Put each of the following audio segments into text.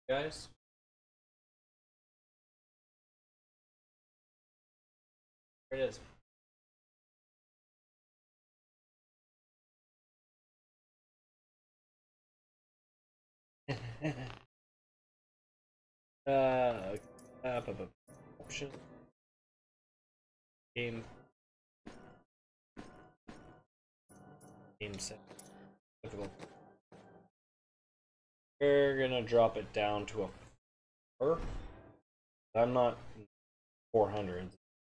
guys. There it is. Option game set difficult. We're gonna drop it down to a 4. I'm not 400.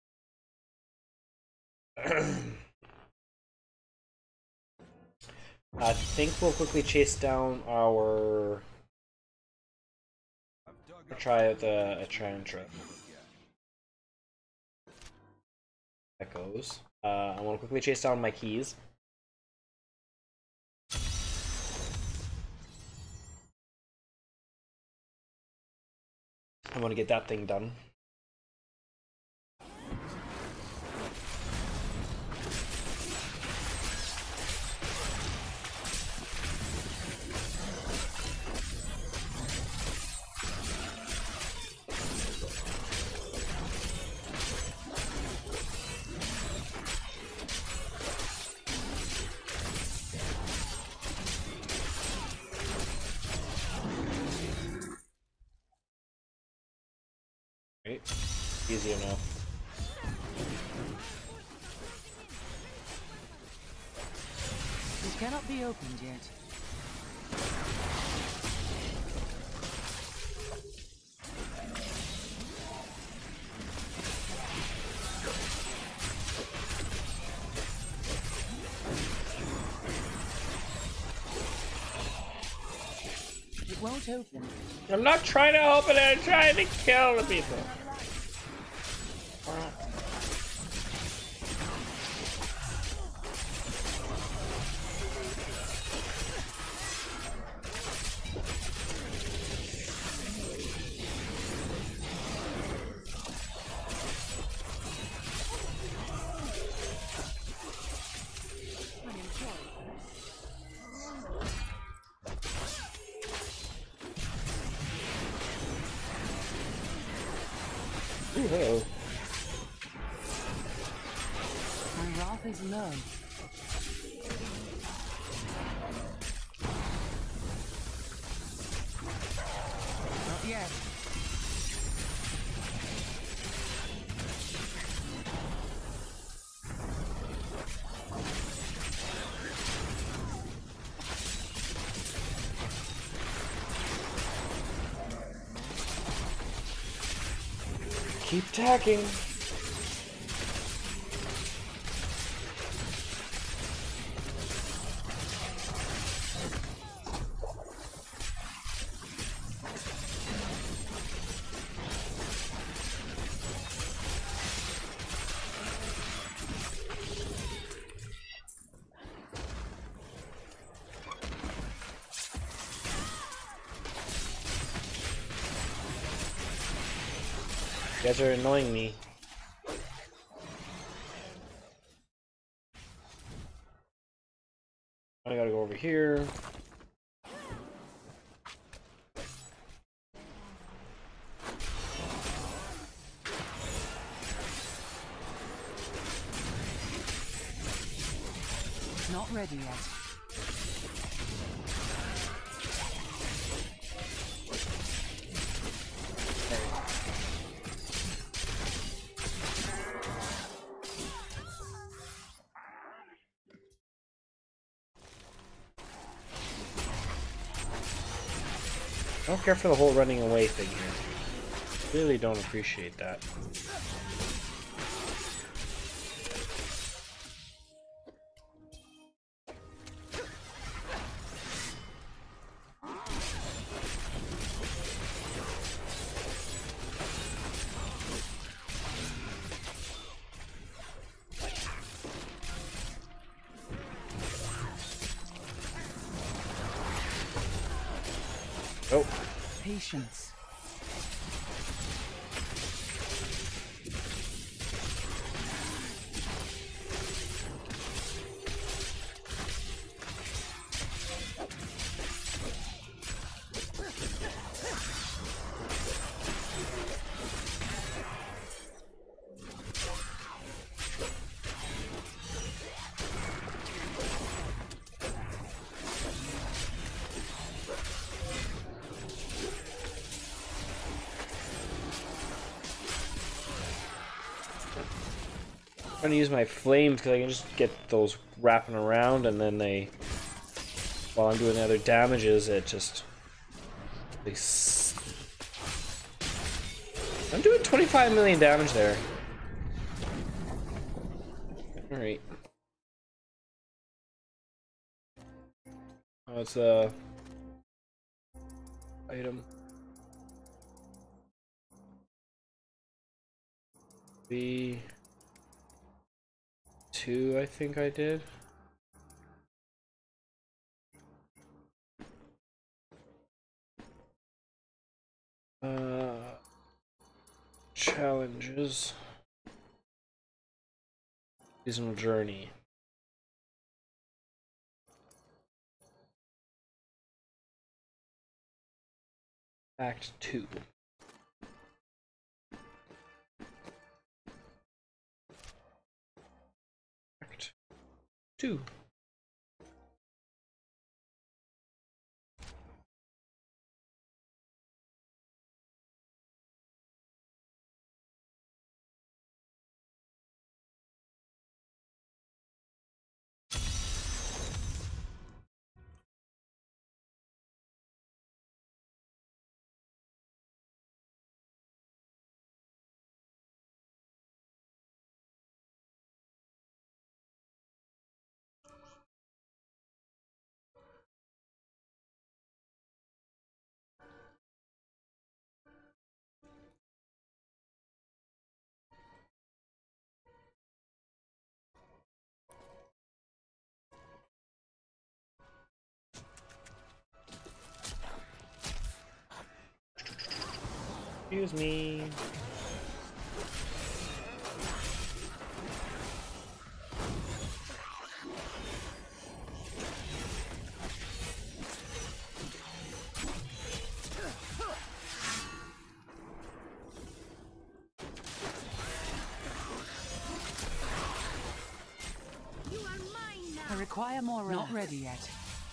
I think we'll quickly chase down our. Try out the Atrantra. Echoes. I want to quickly chase down my keys. I want to get that thing done. Right? Easy enough. It cannot be opened yet. It won't open. I'm not trying to open it, I'm trying to kill the people. Ooh, hello. My wrath is low. Not yet. Keep attacking. You guys are annoying me. I gotta go over here. Not ready yet. I don't care for the whole running away thing here. Really don't appreciate that. Oh. Patience. trying to use my flames because I can just get those wrapping around, and then they, while I'm doing the other damages, it just I'm doing 25 million damage there. All right. Oh, it's a item. B2, I think I did. Challenges. Seasonal journey. Act 2. Act 2. Excuse me. I require more. Not ready yet.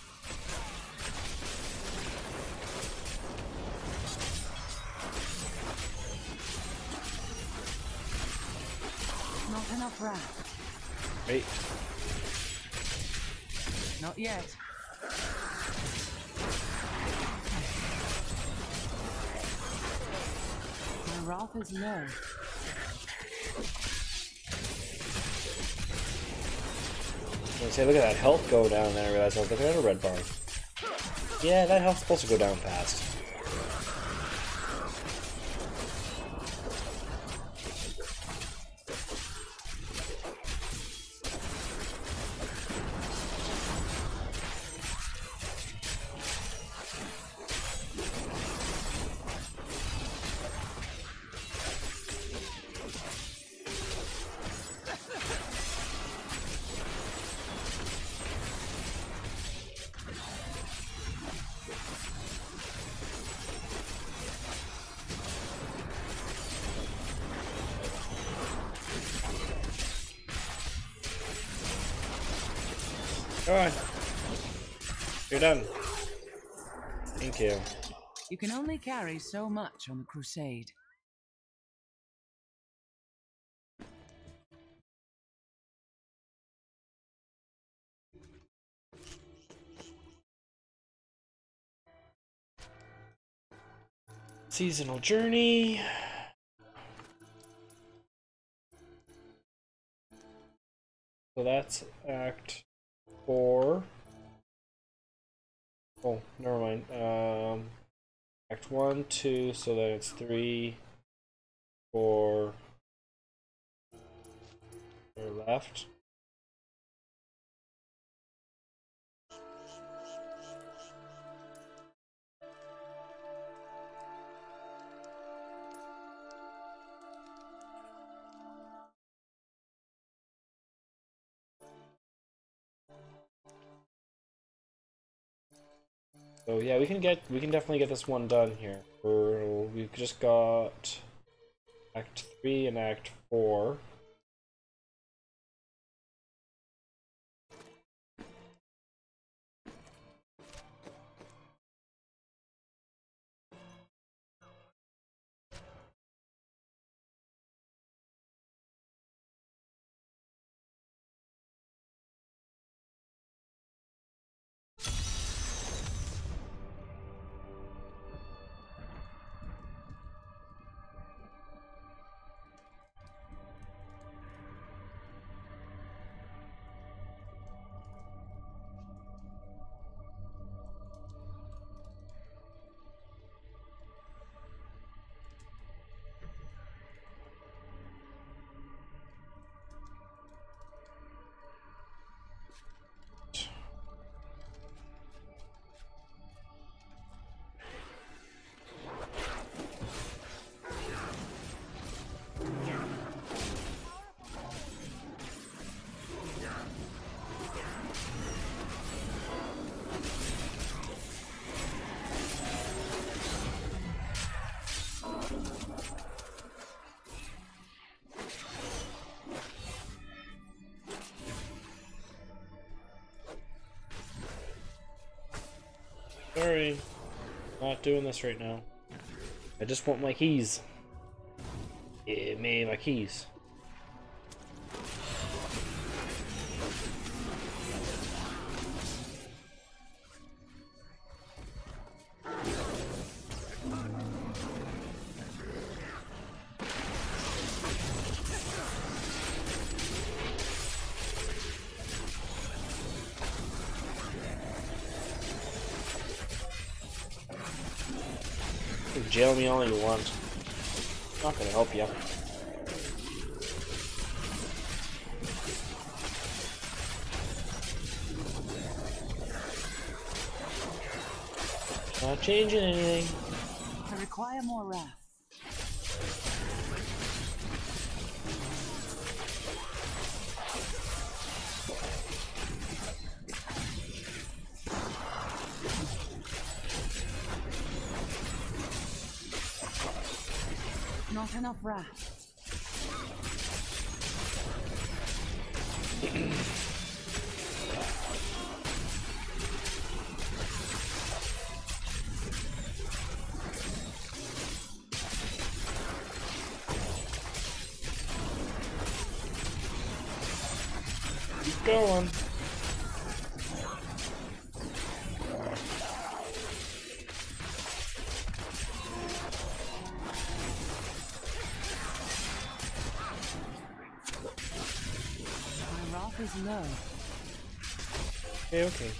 Not enough wrath. Wait. Not yet. My wrath is low. I say, look at that health go down, then I realized I was looking at a red bar. Yeah, that health's supposed to go down fast. Come on. You're done. Thank you. You can only carry so much on the crusade. Seasonal journey. So that's Act 4. Oh, never mind. Act 1, 2, so then it's 3, 4 are left. So yeah, we can definitely get this one done here. We've just got Act 3 and Act 4. Sorry. Not doing this right now. I just want my keys. Give me my keys. Jail me all you want. Not gonna help you. Not changing anything. I require more wrath. Not enough wrath. Keep going. Is low. Okay, okay.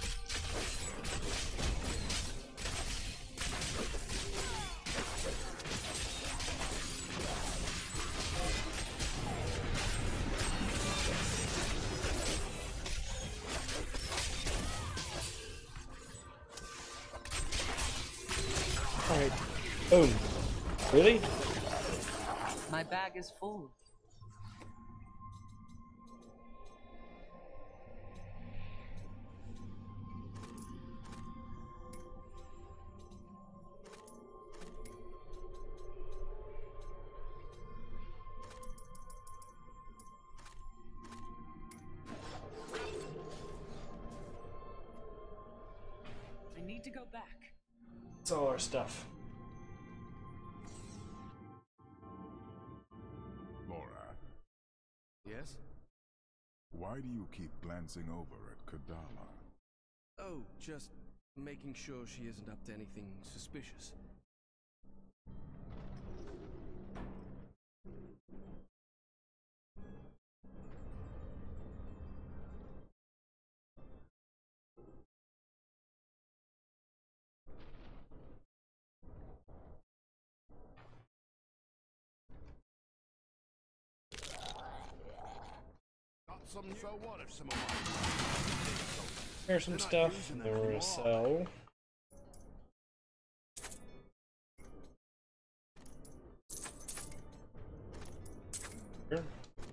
Alright. Boom. Really? My bag is full. I need to go back. It's all our stuff. Laura, Yes? why do you keep glancing over at Kadala? Oh, just making sure she isn't up to anything suspicious. So what if some of Here's some stuff. There were a sell. Here.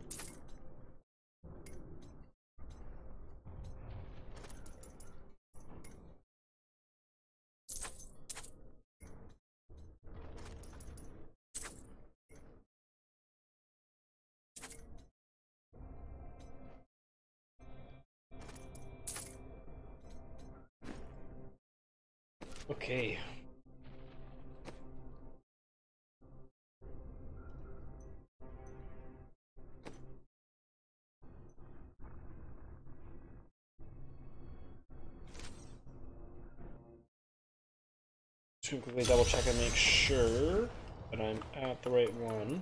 Okay. Just gonna quickly double check and make sure that I'm at the right one.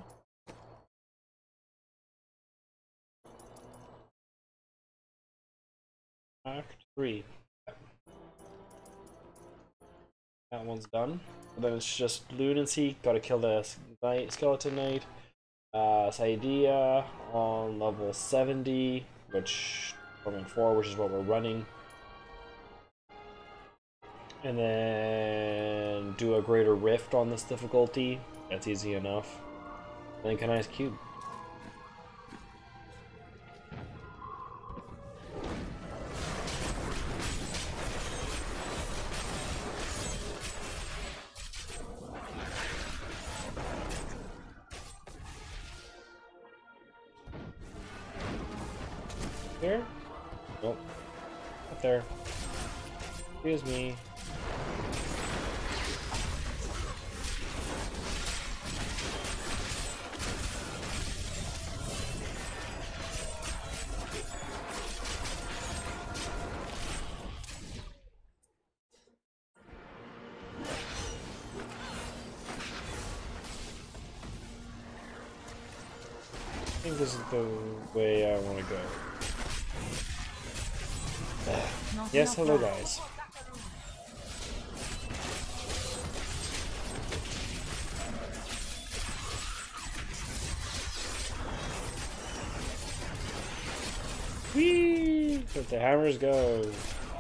Act 3. That one's done. And then it's just Lunacy, gotta kill the Skeleton Knight. Saidia on level 70, which 4, which is what we're running. And then do a greater rift on this difficulty. That's easy enough. And then Kanai's Cube. Here? Nope. Up there. Excuse me. think this is the way I want to go. Yes, hello guys. Whee! Let the hammers go.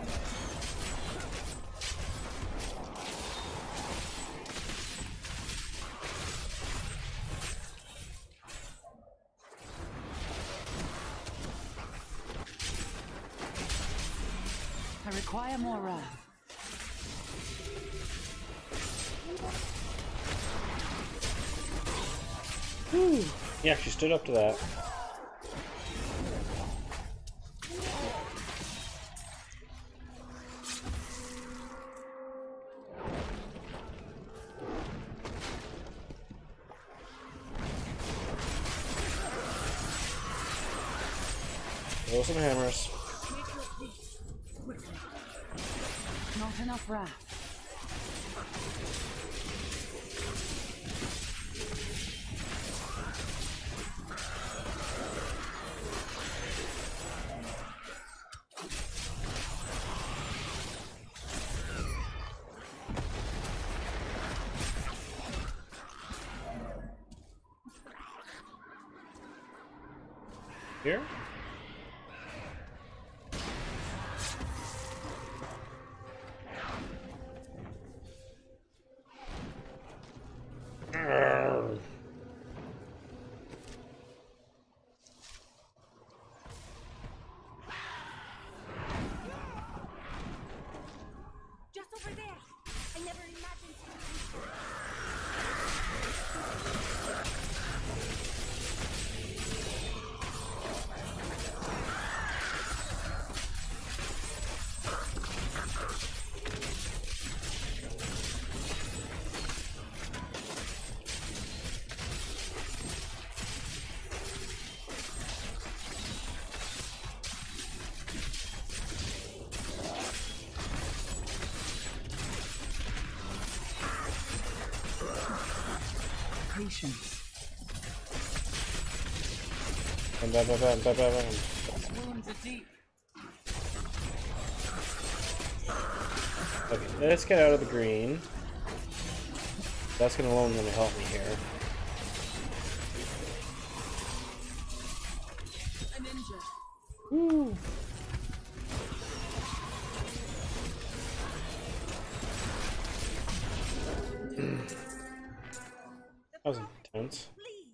I require more wrath. Whew. He actually stood up to that. Throw some hammers. Not enough wrath. Here? Just over there. I never imagined. Patience. Bam, bam, bam, bam, bam, bam. These wounds are deep. Okay, let's get out of the green. That's gonna alone gonna help me here. A ninja. Woo! That was intense.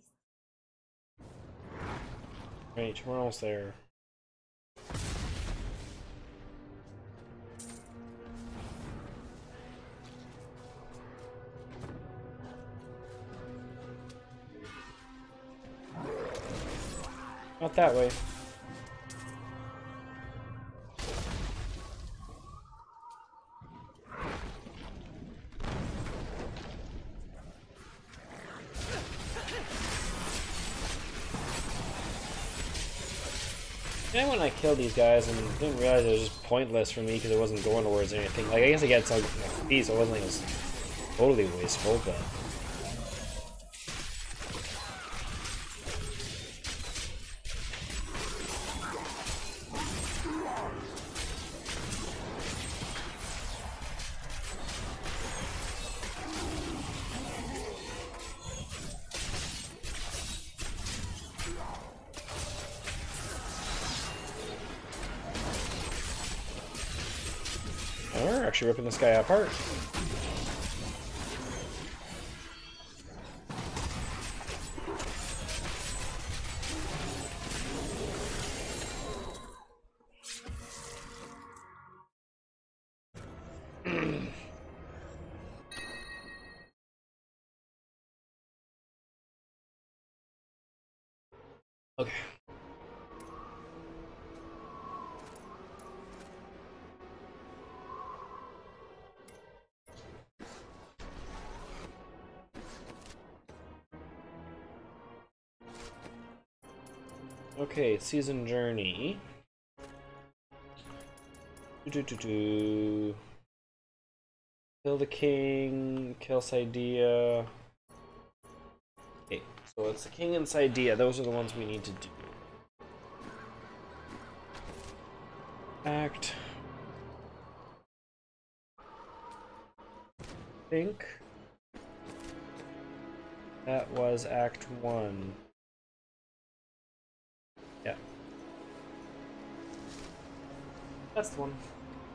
Right, we're almost there. Not that way. And when I killed these guys and didn't realize it was just pointless for me because it wasn't going towards anything. Like, I guess I get some speed, so it wasn't like it was totally wasteful, but... Oh, we're actually ripping this guy apart. Okay. Okay, season journey. Kill the king, kill Sidea. Okay, So it's the king and Sidea. Those are the ones we need to do. Act. I think that was Act 1. Yeah. That's the one.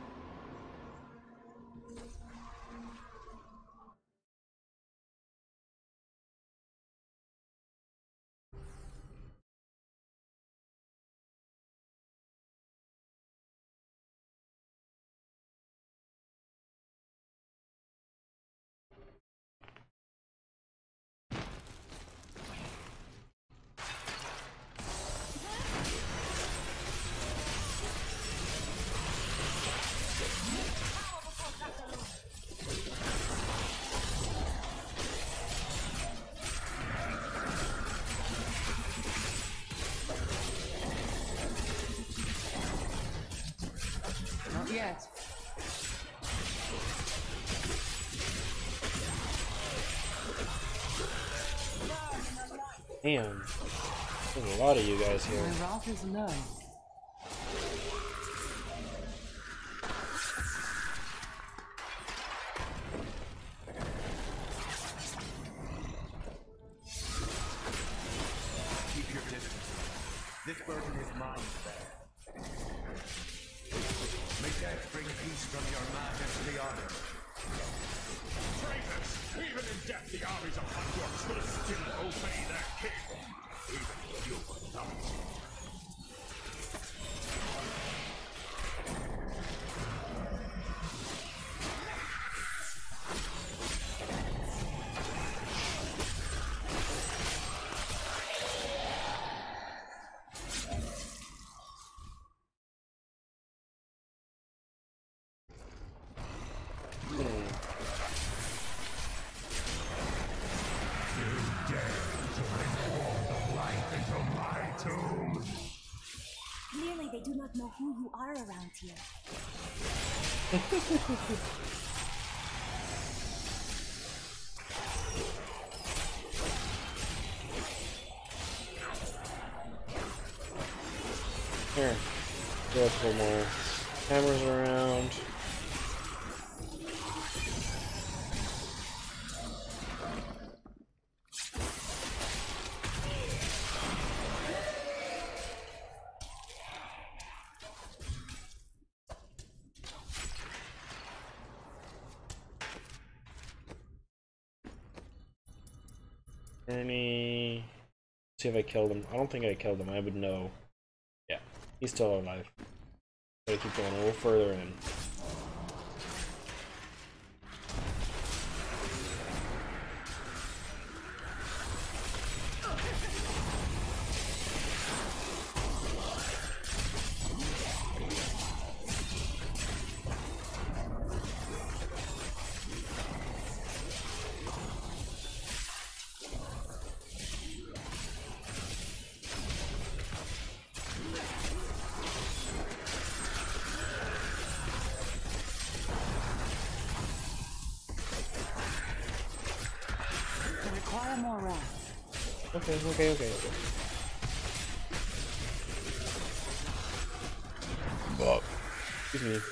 Not yet. Damn. There's a lot of you guys here. My wrath is low. Keep your distance. This burden is mine. May death bring peace from your majesty honor. Traitors! Even in death, the armies of Hogwarts will still obey their king. Even you will not. Clearly, they do not know who you are around here. Here. Throw a couple more hammers around. Any... See if I killed him. I don't think I killed him. I would know. Yeah, he's still alive. Gotta keep going a little further in. I require more wrath. Okay. Well, excuse me.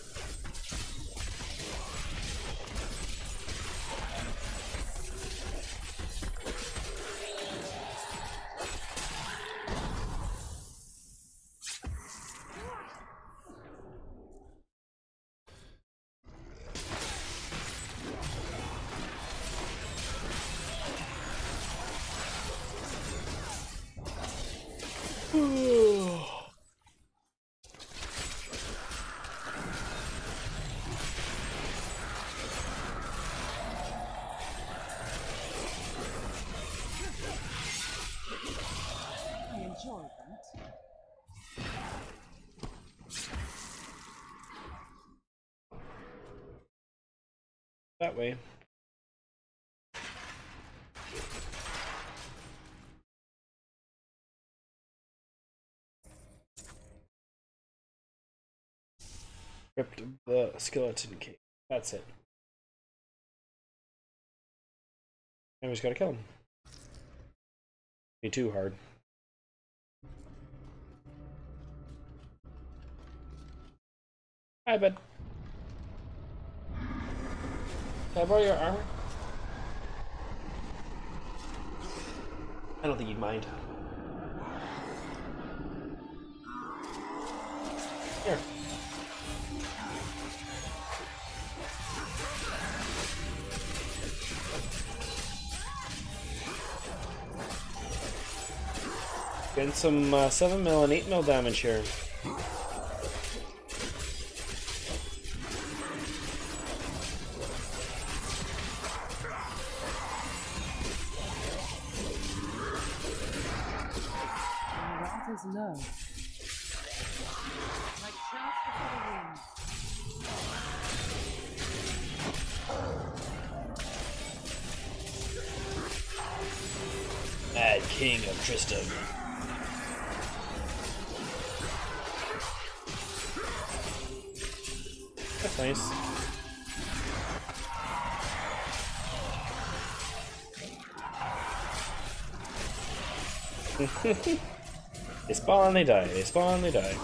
I enjoy that. That way. Ripped the skeleton cake. That's it. And we just gotta kill him. Be too hard. Hi, bud. Can I borrow your armor? I don't think you'd mind. Here. Getting some 7mm and 8mm damage here. Is low. Like trout before the wind. Mad King of Tristan. That's nice. They spawn, they die. They spawn, they die.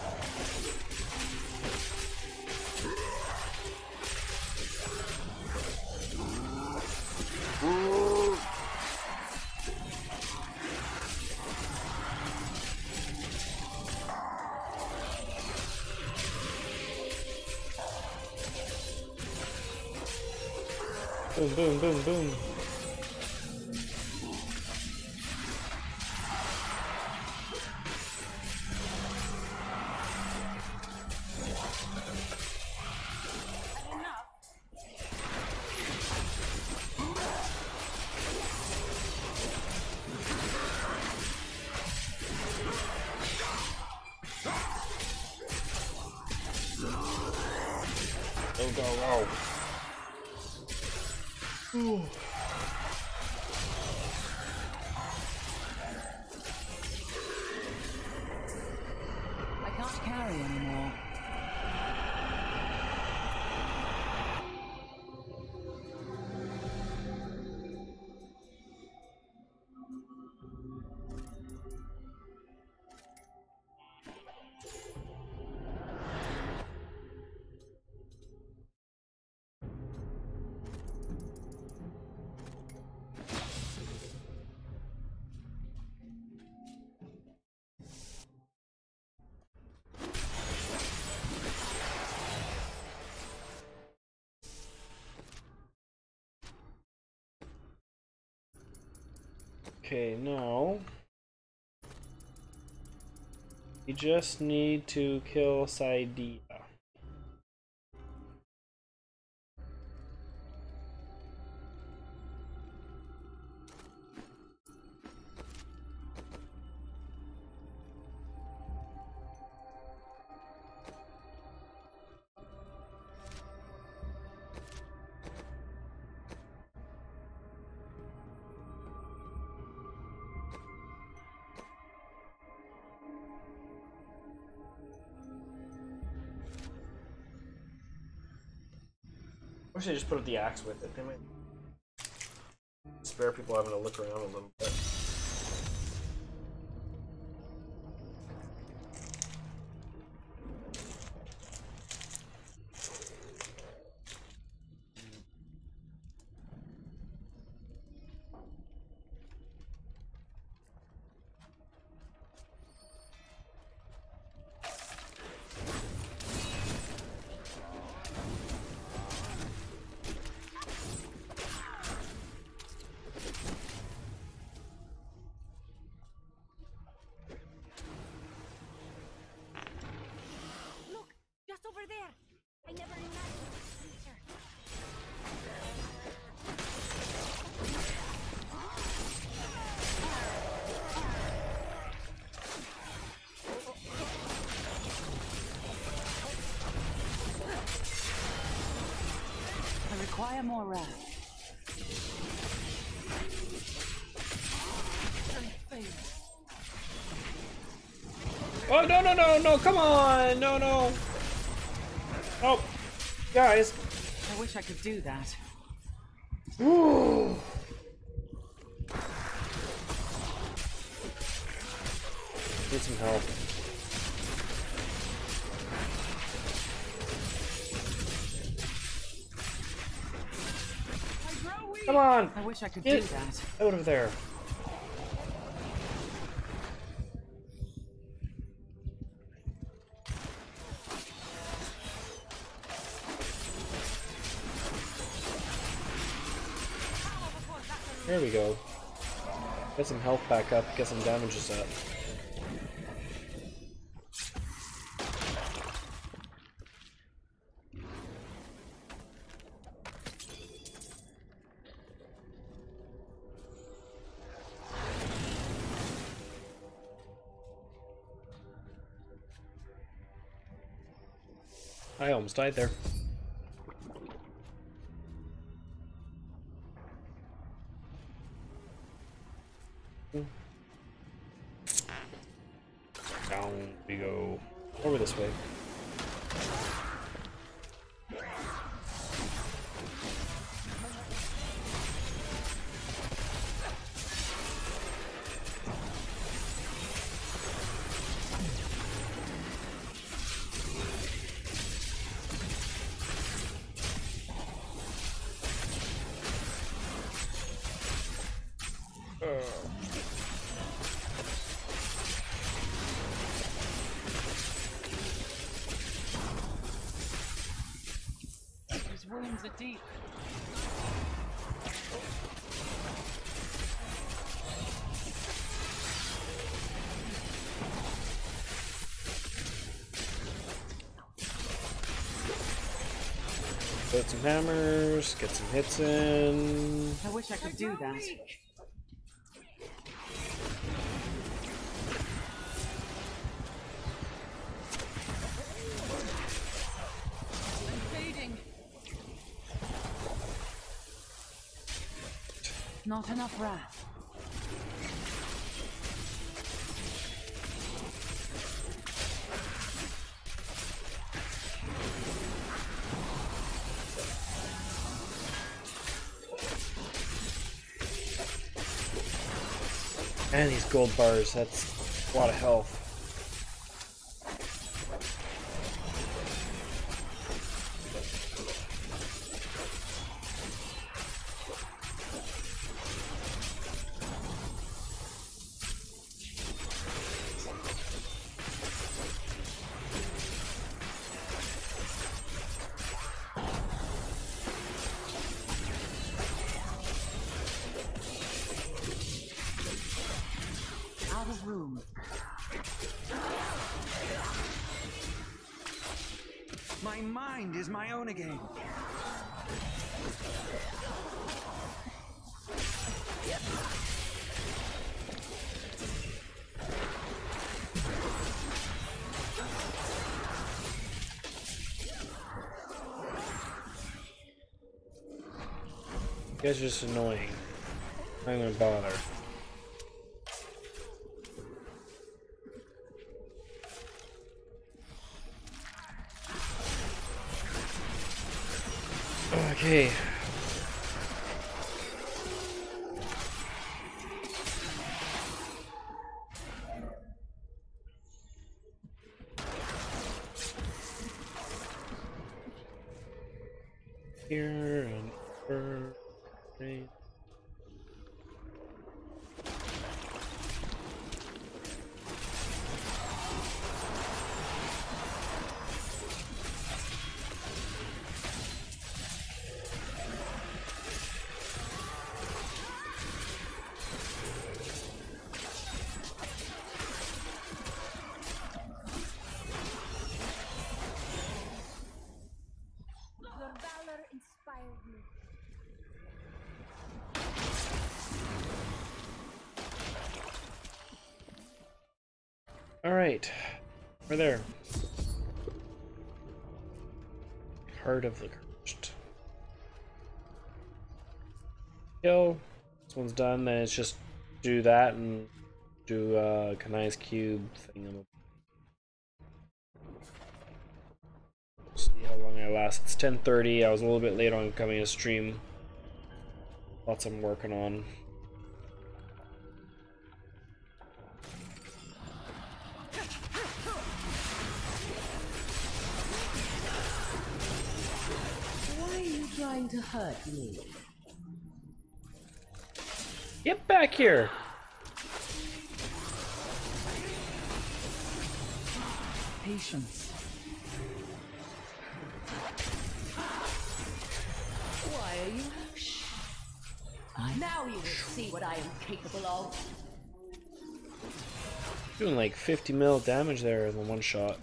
Boom, boom, boom, boom. Go, go, go. Ooh. I can't carry anymore. Okay, now we just need to kill Sidea. I wish I just put up the axe with it. They might spare people having to look around a little bit. Just over there. I never imagined this creature. I require more wrath. Oh, no, no, no, no, come on! No, no! Oh, guys. I wish I could do that. Need some help. Come on! I wish I could Get do that. out of there. There we go. Get some health back up, get some damages up. I almost died there. Down we go. Over this way. His wounds are deep. Put some hammers, get some hits in. I wish I could do that. I'm fading. Not enough wrath. And these gold bars, that's a lot of health. Out of room. My mind is my own again. You guys are just annoying. I'm not gonna bother. Okay. Here and over. Right. Your valor inspired me. All right, we're there. Heart of the Cursed. Kill. This one's done. Then it's just do that and do Kanai's cube thing. See how long I last. It's 10:30. I was a little bit late on coming to stream. Lots I'm working on. trying to hurt me? Get back here! Patience. Why are you? Shh. Now you will see what I am capable of. Doing like 50 mil damage there in the one shot.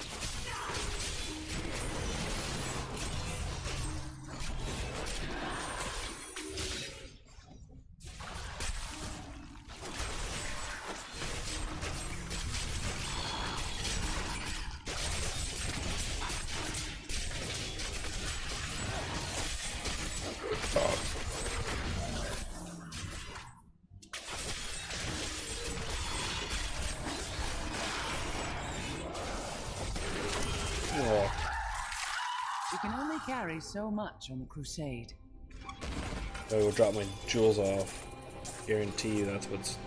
Oh. You can only carry so much on the crusade. I will drop my jewels off. Guarantee you that's what's...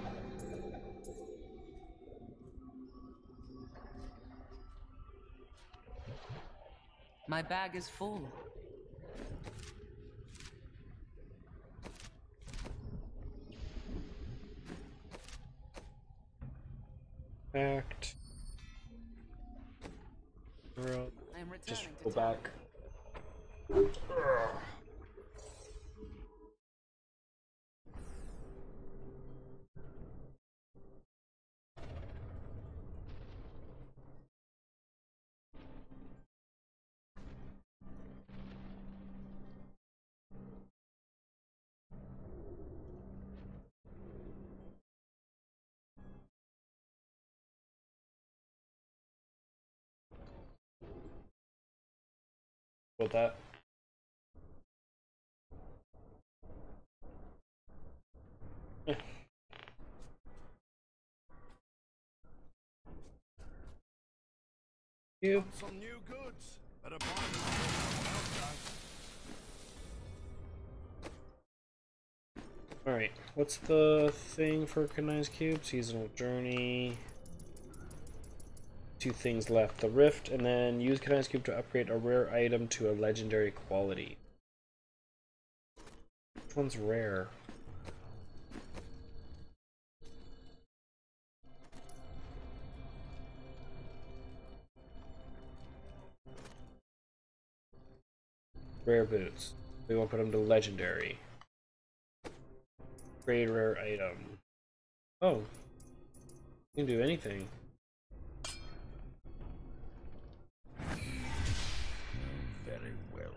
My bag is full. Act. I am Just returning go to back. With that. Yeah. You. Some new goods. Better buy them before someone else does. Alright, what's the thing for Kanai's Cube? Seasonal Journey. 2 things left. The Rift, and then use Kanai's Cube to upgrade a rare item to a legendary quality. Which one's rare? Rare boots. We won't put them to legendary. Grade rare item. Oh. You can do anything. Very well.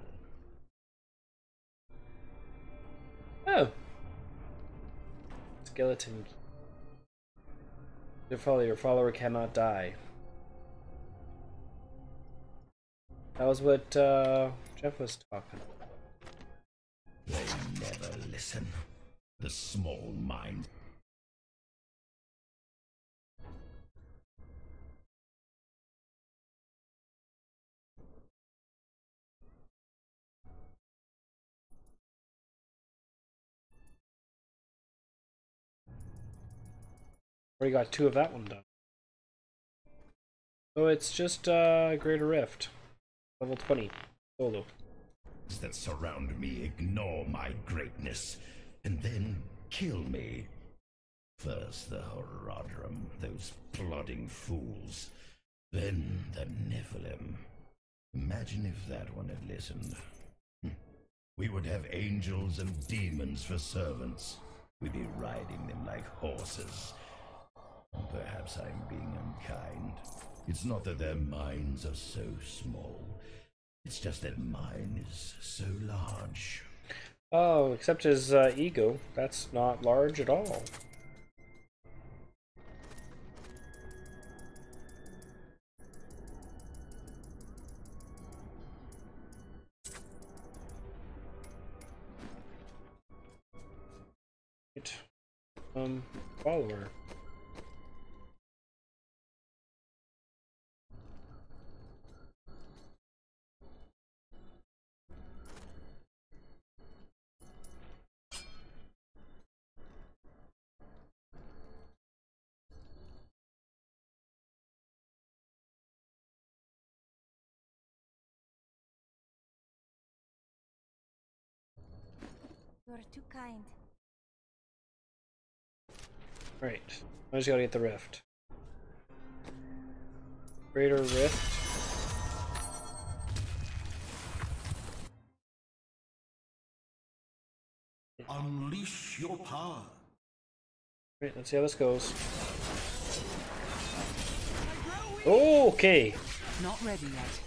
Oh. Skeleton. Your follower cannot die. That was what Jeff was talking about. They never listen. The small mind. Already got 2 of that one done. So it's just Greater Rift. Level 20. Solo. That surround me ignore my greatness and then kill me. First the Horadrim, those plodding fools. Then the Nephilim. Imagine if that one had listened. We would have angels and demons for servants. We'd be riding them like horses. Perhaps I'm being unkind. It's not that their minds are so small. It's just that mine is so large. Oh, except his ego. That's not large at all. Follower. You're too kind. Right. I just gotta get the rift. Greater rift. Unleash your power. Right, let's see how this goes. Okay. Not ready yet.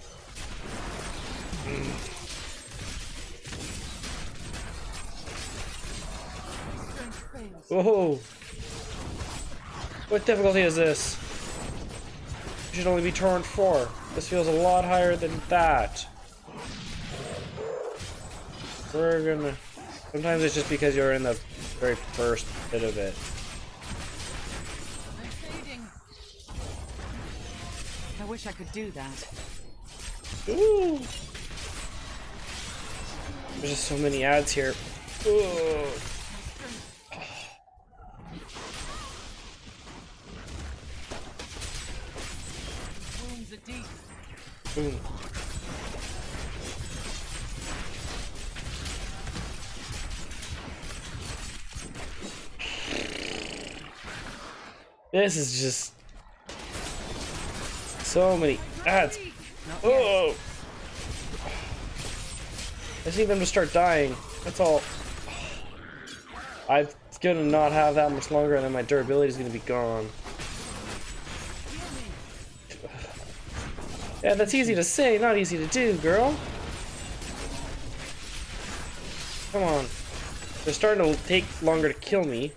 Whoa! What difficulty is this? It should only be torrent 4. This feels a lot higher than that. We're gonna... Sometimes it's just because you're in the very first bit of it. I'm fading. I wish I could do that. Ooh! There's just so many ads here. Ooh. Wounds are deep. Boom. This is just so many ads. Oh! I just need them to start dying. That's all. I'm gonna not have that much longer, and then my durability is gonna be gone. Yeah, that's easy to say, not easy to do, girl. Come on. They're starting to take longer to kill me.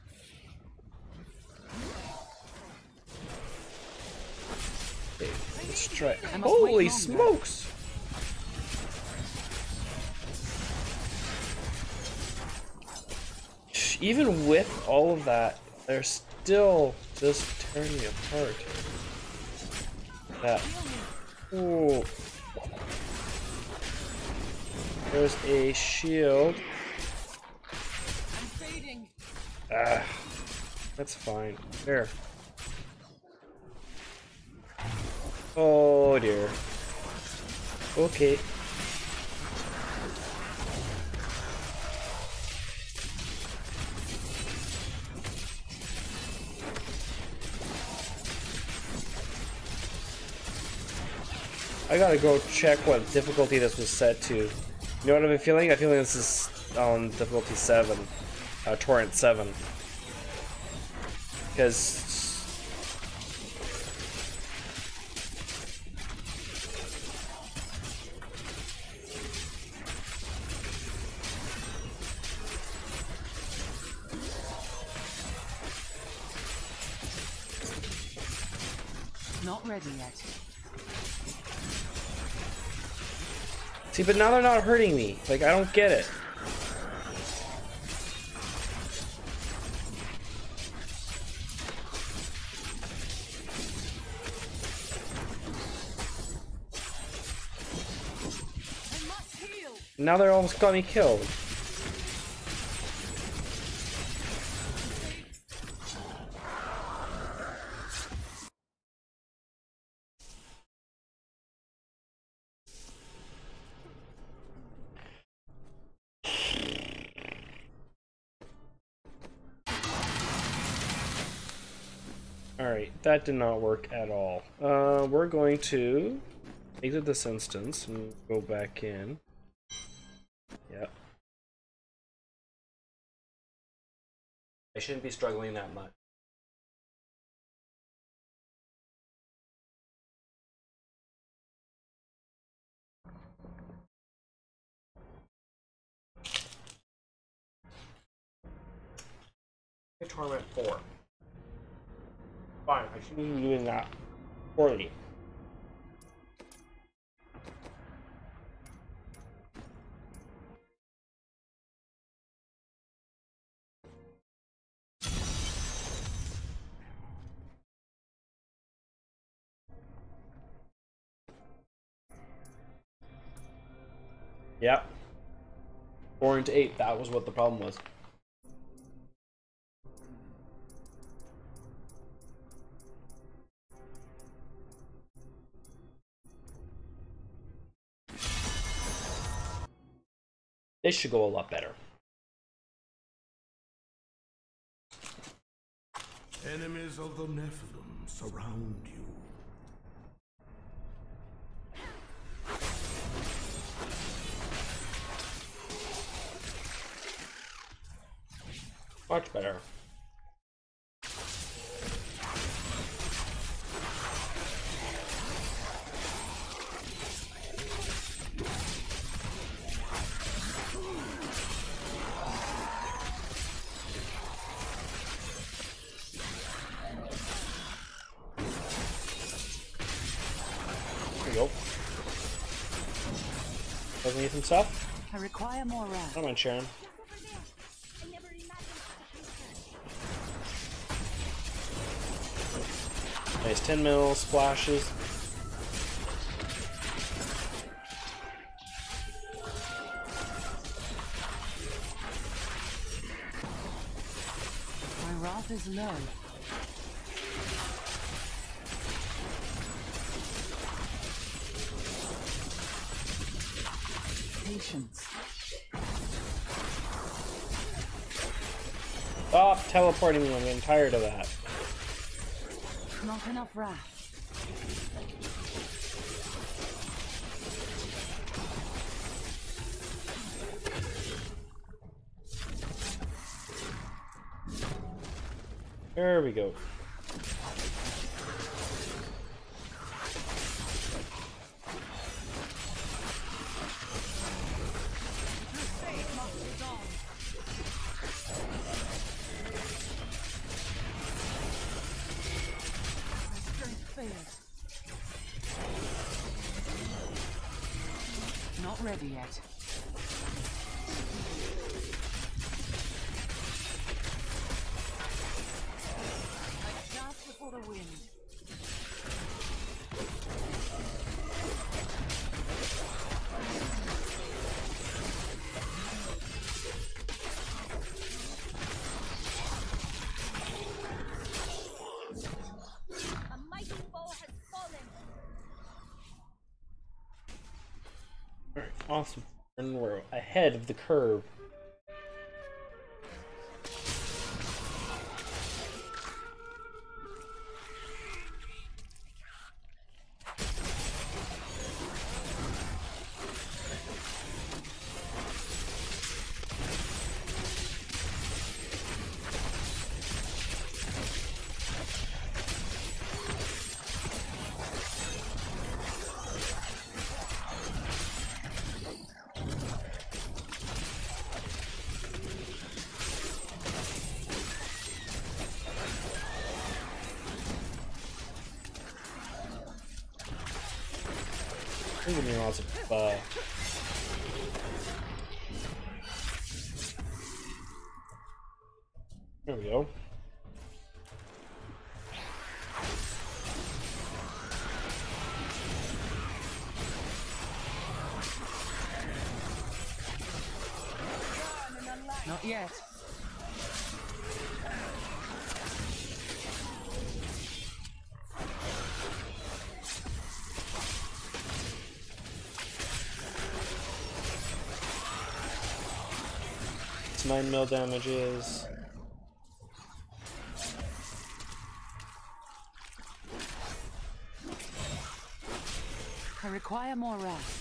Okay, let's try. Holy smokes! Even with all of that, they're still just tearing me apart. That. Ooh. There's a shield. I'm fading. Ah, that's fine. There. Oh dear. Okay. I gotta go check what difficulty this was set to. You know what I've been feeling? I feel like this is on difficulty 7. Torrent 7. Because... Not ready yet. See, but now they're not hurting me. Like, I don't get it. I must heal. Now they're almost got me killed. Alright, that did not work at all. We're going to exit this instance and go back in. Yep. I shouldn't be struggling that much. Torment 4. Fine, I shouldn't be doing that poorly. Yep. 4 into 8, that was what the problem was. This should go a lot better. Enemies of the Nephilim surround you. Much better. There we go. Doesn't need some stuff? I require more wrath. I don't mind sharing. Nice 10 mil splashes. My wrath is low. Patience. Stop teleporting me, I'm getting tired of that. Not enough wrath. There we go. Not ready yet. Like dust before the wind. A mighty foe has fallen. Awesome. And we're ahead of the curve. Give me lots of there we go. Not yet. It's 9 mil damages. I require more wrath.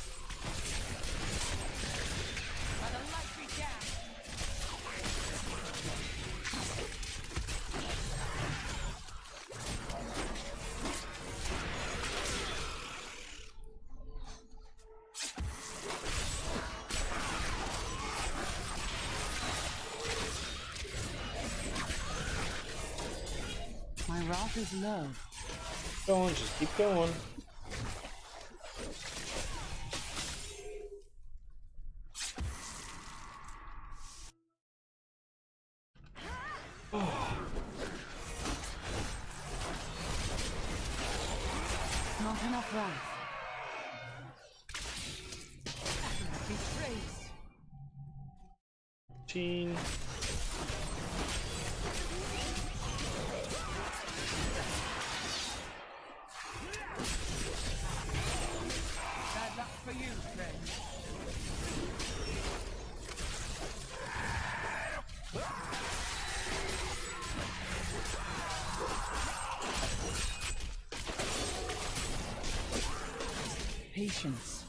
My wrath is low. Going, just keep going. Not enough wrath. Betrayed. 15. Bad luck for you, friend. patience.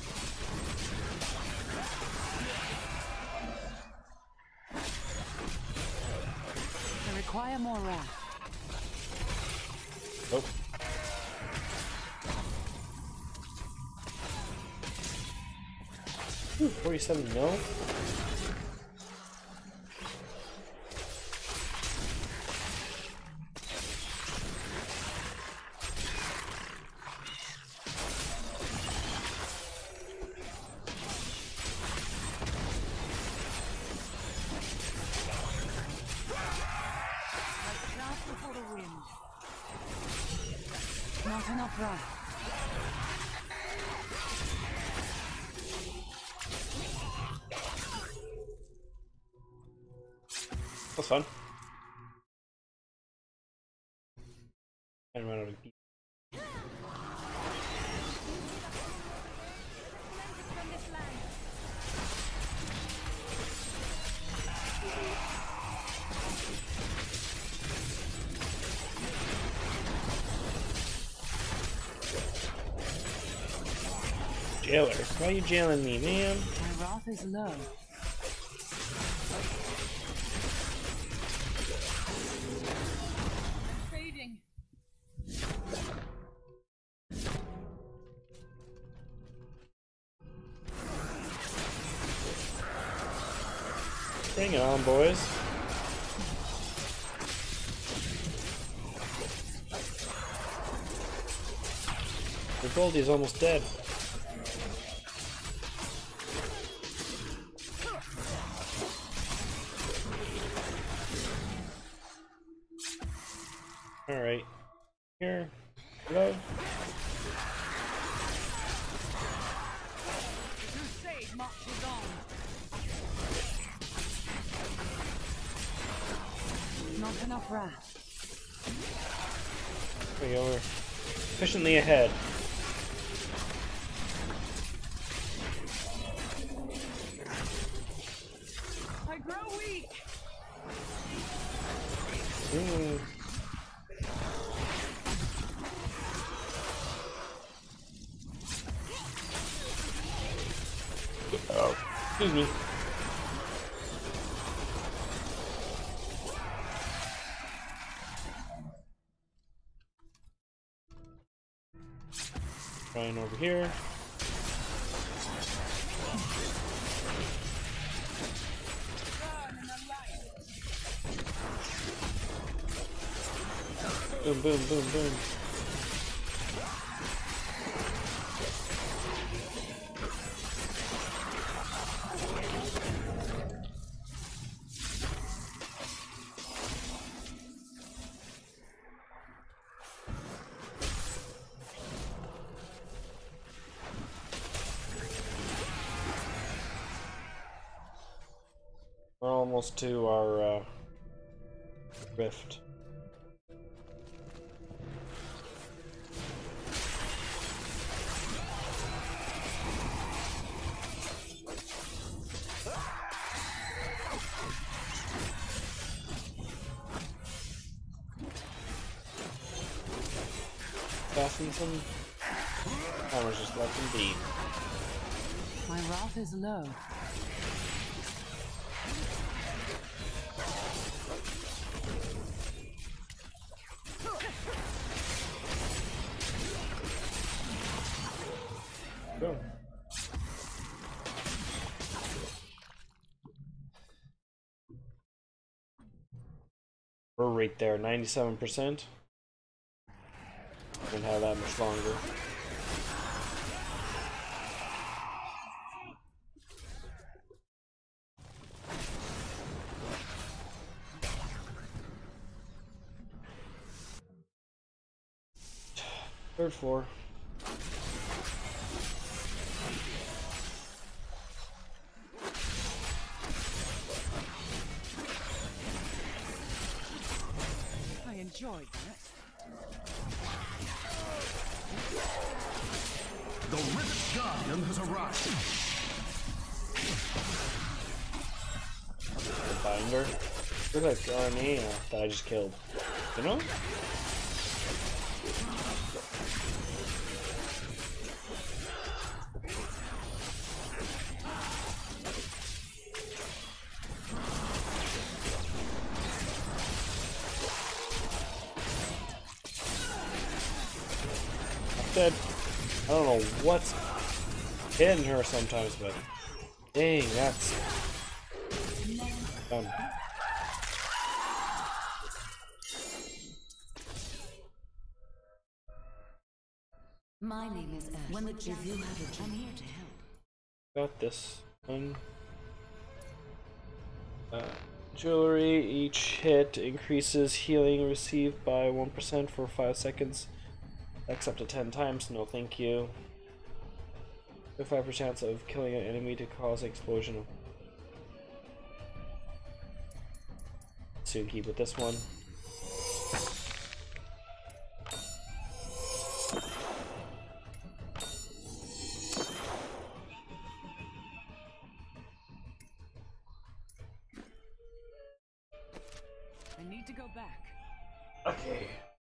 I require more wrath. Nope. Ooh, 47 no? Before the wind. Not enough wrath. That's fun. And run out of beat. Jailer, why are you jailing me, man? My wrath is low. I'm fading. Bring it on, boys. Your Goldie's almost dead. Alright. Here. Hello. Crusade marches on. Not enough wrath. There we go. We're efficiently ahead. I grow weak. Oh, excuse me. Trying over here. Boom, boom, boom, boom. We're almost to our rift. Fasten some hammers, just let them be. My wrath is low. Go. We're right there, 97%. Don't have that much longer. Third floor. I enjoyed that. The Rift Guardian has arrived. The binder. Looks like army that I just killed. You know? dead. I don't know what's hitting her sometimes, but dang, that's done. My name is Ash. When the if you have a I'm here to help. Got this one. Jewelry, each hit increases healing received by 1% for 5 seconds. X up to 10 times, no thank you. 5% chance of killing an enemy to cause an explosion. Soon keep with this one. I need to go back. Okay.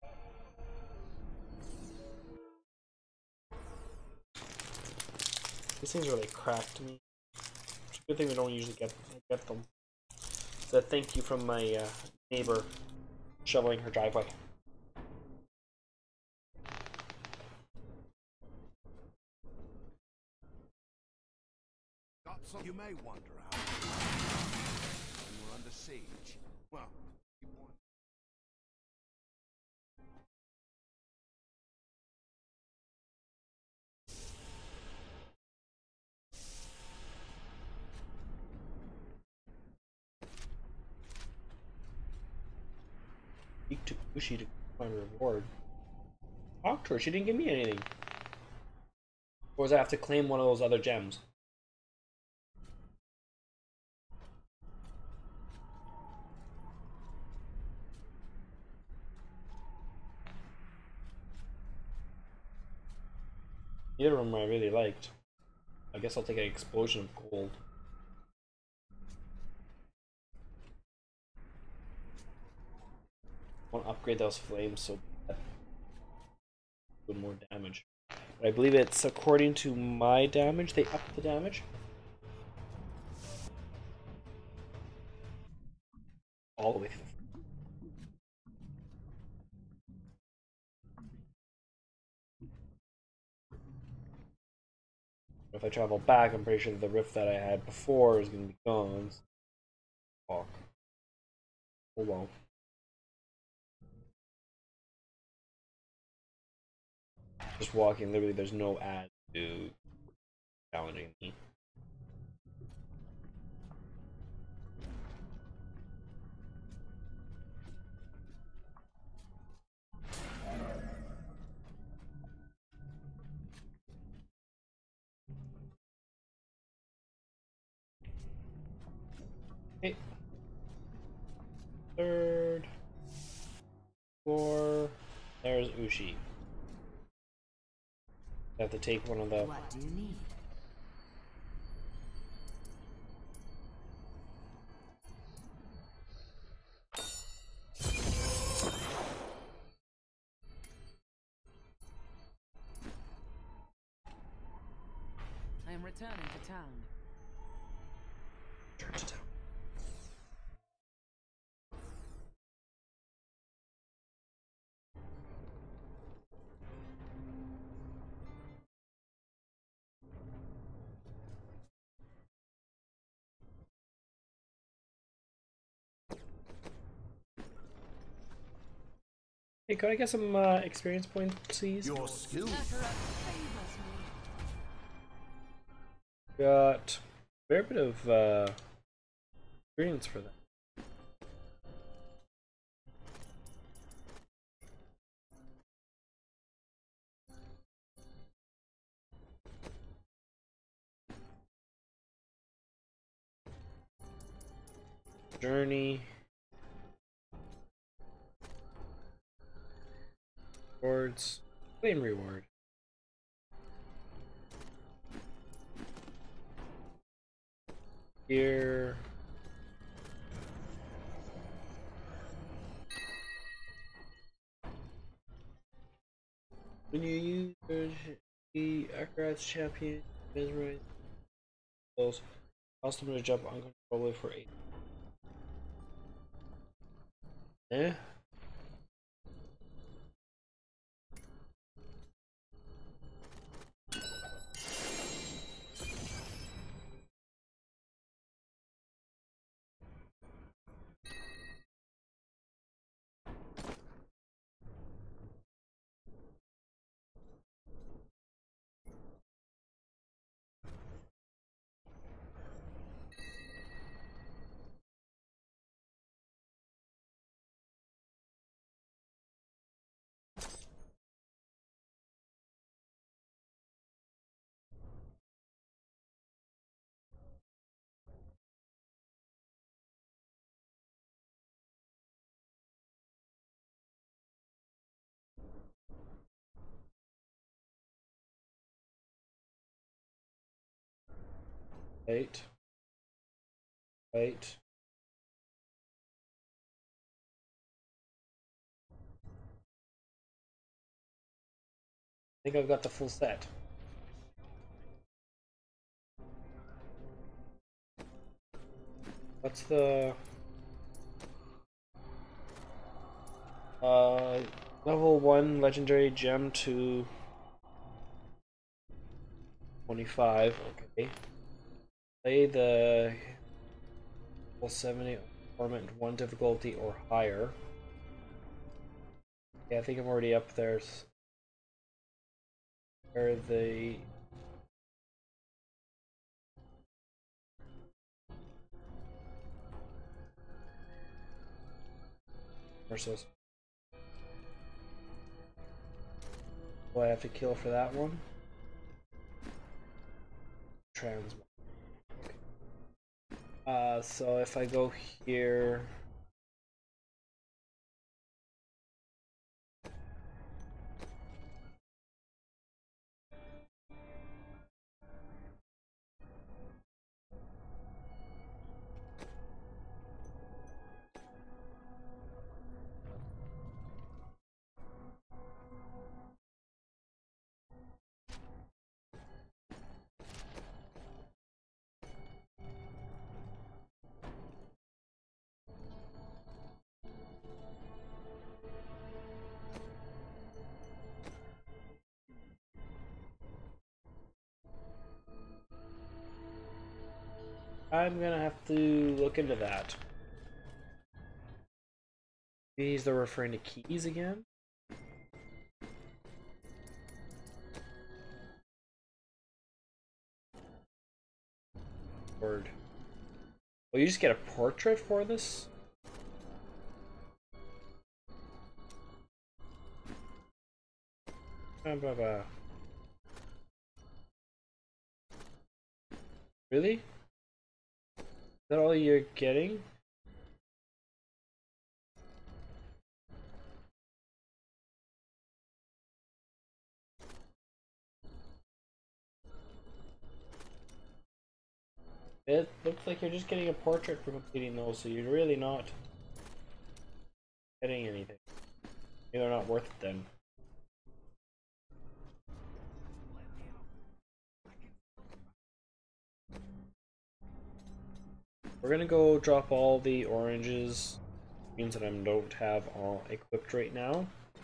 These things are like cracked me. It's a good thing we don't usually get them. So thank you from my neighbor shoveling her driveway. Got some you may wonder how. When we're under siege. Well, you want. Speak to Kushi to find a reward. Talk to her, she didn't give me anything. Or does I have to claim one of those other gems? Either of them I really liked. I guess I'll take an explosion of gold. I want to upgrade those flames so that do more damage. But I believe it's according to my damage, they up the damage. All the way through. If I travel back, I'm pretty sure that the rift that I had before is going to be gone. Fuck. Oh well. Just walking, literally, there's no ad to challenging me. Okay. Third floor. There's Ushi. I have to take one of the. What do you need? I am returning to town. Turn to town. Hey, could I get some experience points, please? Your skill. Got a fair bit of experience for that. Journey. Rewards. Claim reward. Here. When you use the Akarat's champion, mesmerize those. Cause them to jump uncontrollably for 8. Eh? Wait. Wait. I think I've got the full set. What's the level 1 legendary gem to 25, okay. Play the level 70 torment 1 difficulty or higher. Yeah, I think I'm already up there. Where are the versus? Do I have to kill for that one? Trans. So if I go here, I'm gonna have to look into that. These are referring to keys again? Word. Oh, you just get a portrait for this? Really? Is that all you're getting? It looks like you're just getting a portrait for completing those, so you're really not getting anything. Maybe they're not worth it then. We're gonna go drop all the oranges. Means that I don't have all equipped right now.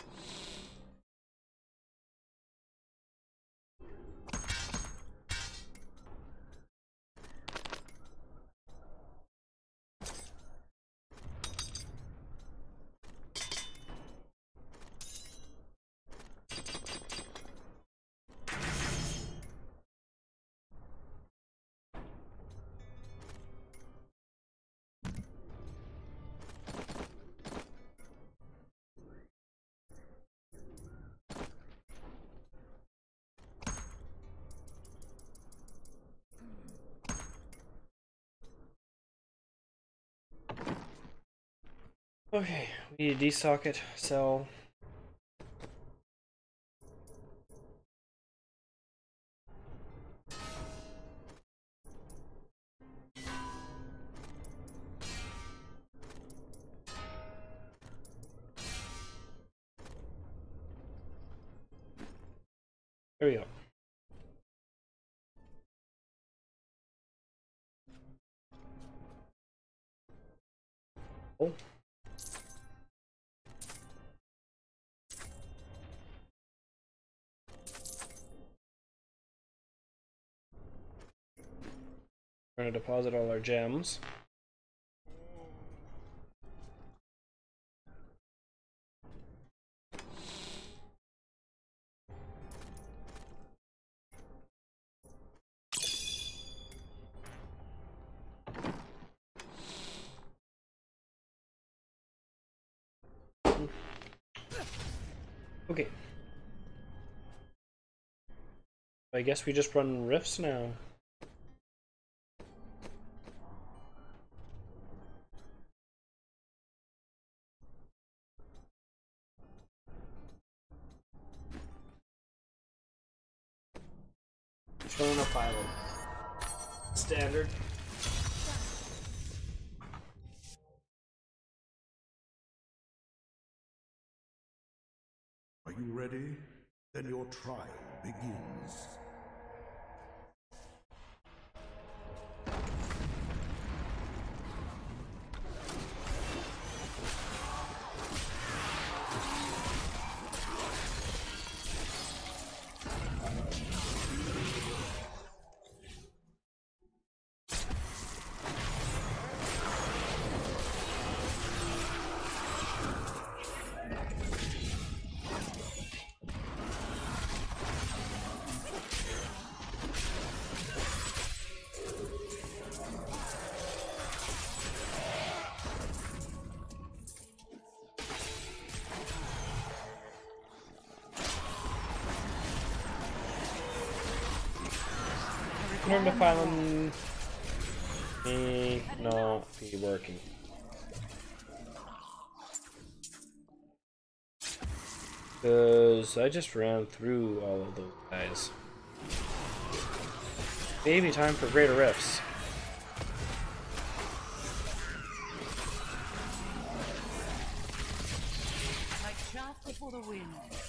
Okay, we need a desocket, sell. There we go. Oh. We're gonna deposit all our gems. Okay. I guess we just run rifts now. Just run a pilot. Standard. Are you ready? Then your trial begins. Remember to find me not be working. Because I just ran through all of those guys. Maybe time for greater rifts. Like chaff before the wind.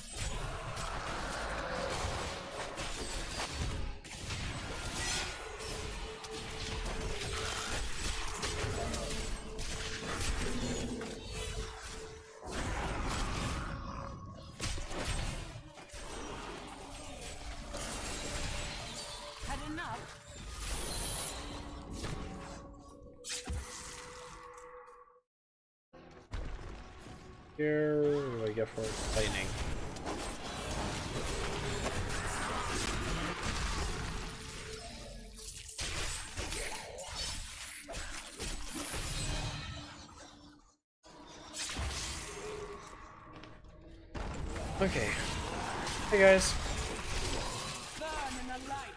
Here, what do I get for lightning? Okay. Hey guys. Burn in the light.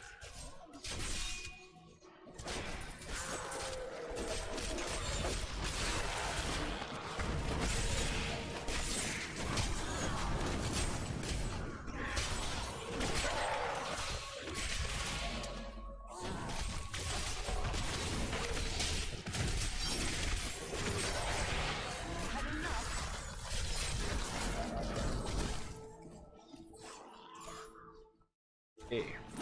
Hey.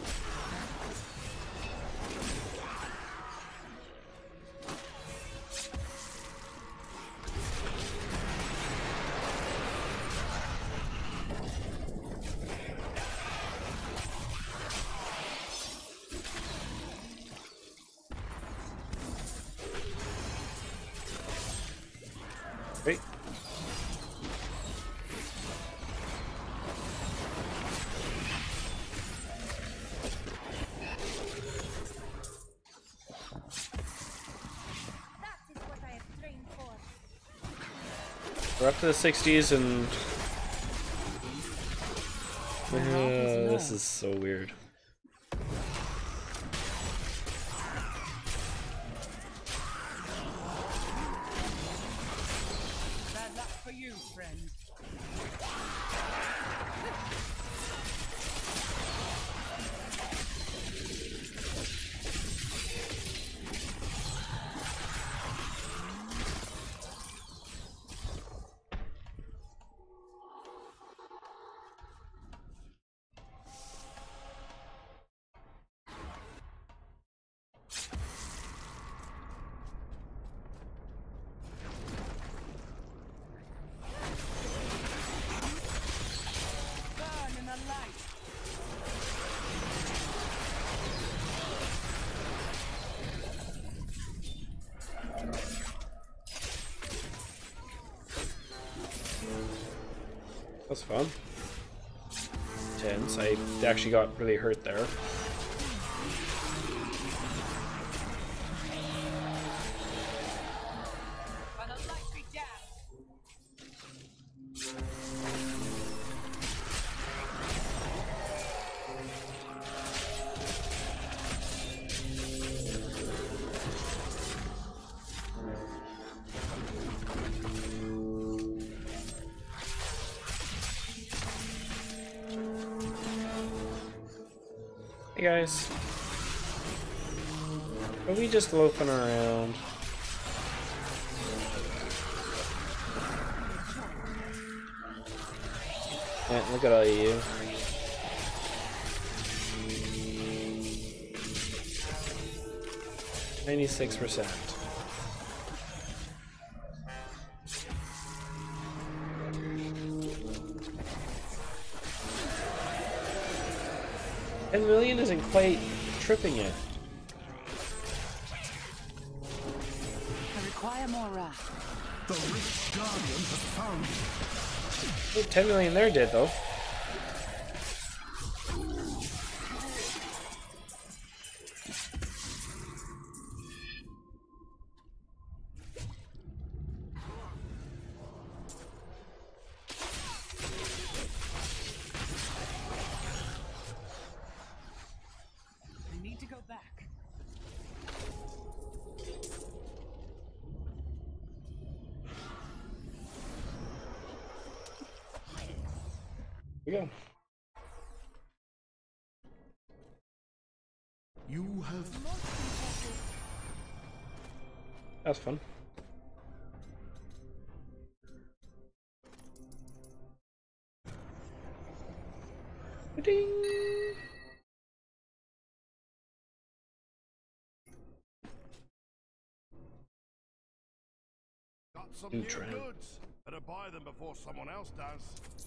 Wait. We're up to the 60s and this is so weird. Bad luck for you, friend. Burn in the light. That's fun. Tense. I actually got really hurt there. By the light be down. Hey guys. Are we just loafing around? Yeah, look at all of you. %. 10 million isn't quite tripping it. I require more wrath. The rich guardian has found me. Oh, 10 million there did though. I need to go back. Here we go. You have That was fun. Ding. Got some New new trend. goods. Better buy them before someone else does.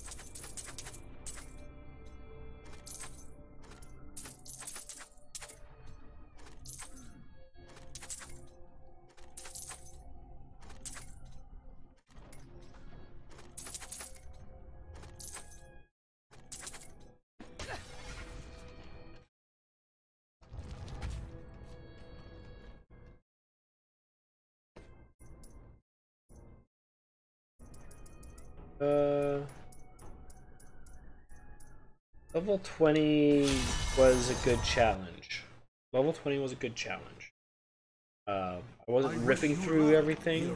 Level 20 was a good challenge. Level 20 was a good challenge. I wasn't ripping through everything,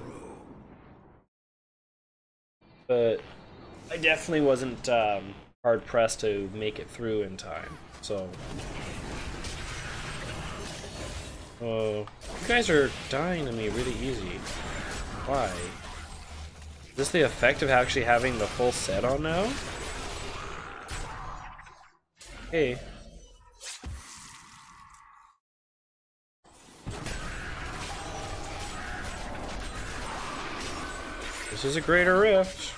but I definitely wasn't hard pressed to make it through in time. So, you guys are dying to me really easy. Why? Is this the effect of actually having the full set on now? Hey. This is a greater rift.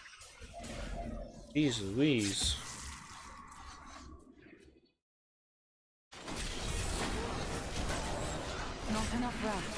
Jeez Louise. Not enough wrath.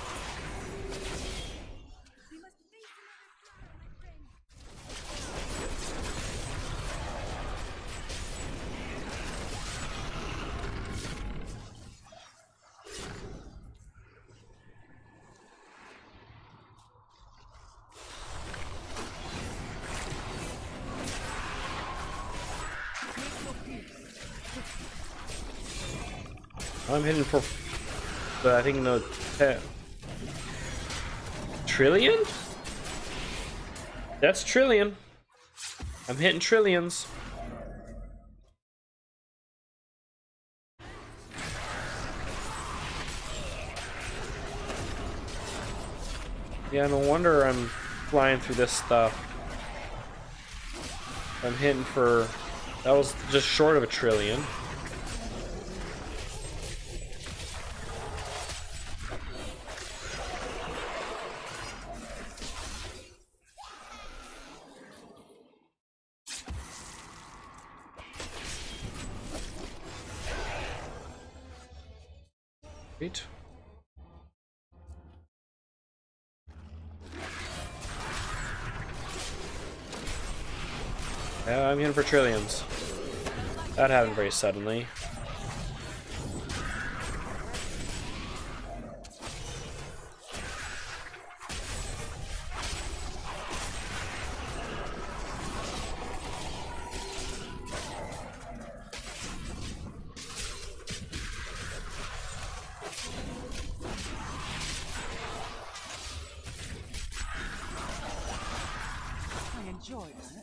I'm hitting for, but I think no, trillion? That's trillion. I'm hitting trillions. Yeah, no wonder I'm flying through this stuff. I'm hitting for, that was just short of a trillion. Sweet. Yeah, I'm hitting for trillions. That happened very suddenly. I enjoy that.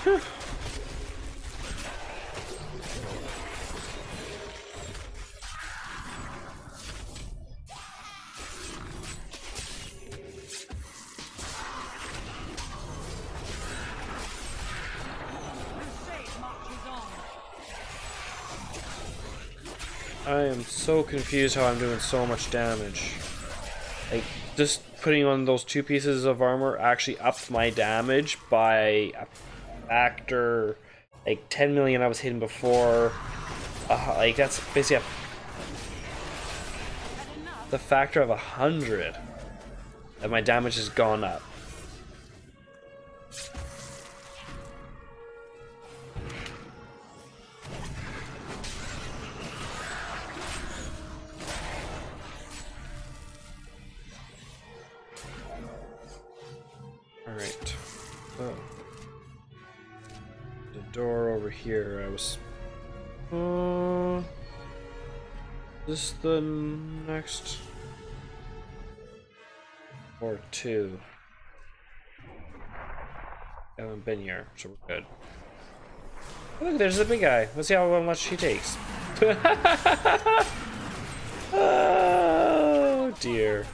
I am so confused how I'm doing so much damage. Like, just putting on those 2 pieces of armor actually upped my damage by a factor, like 10 million I was hitting before. Like, that's basically the factor of 100. And my damage has gone up. Alright. Oh. The door over here, I was... this is the next... or 2. I haven't been here, so we're good. Oh, look, there's the big guy. Let's see how much he takes. Oh, dear.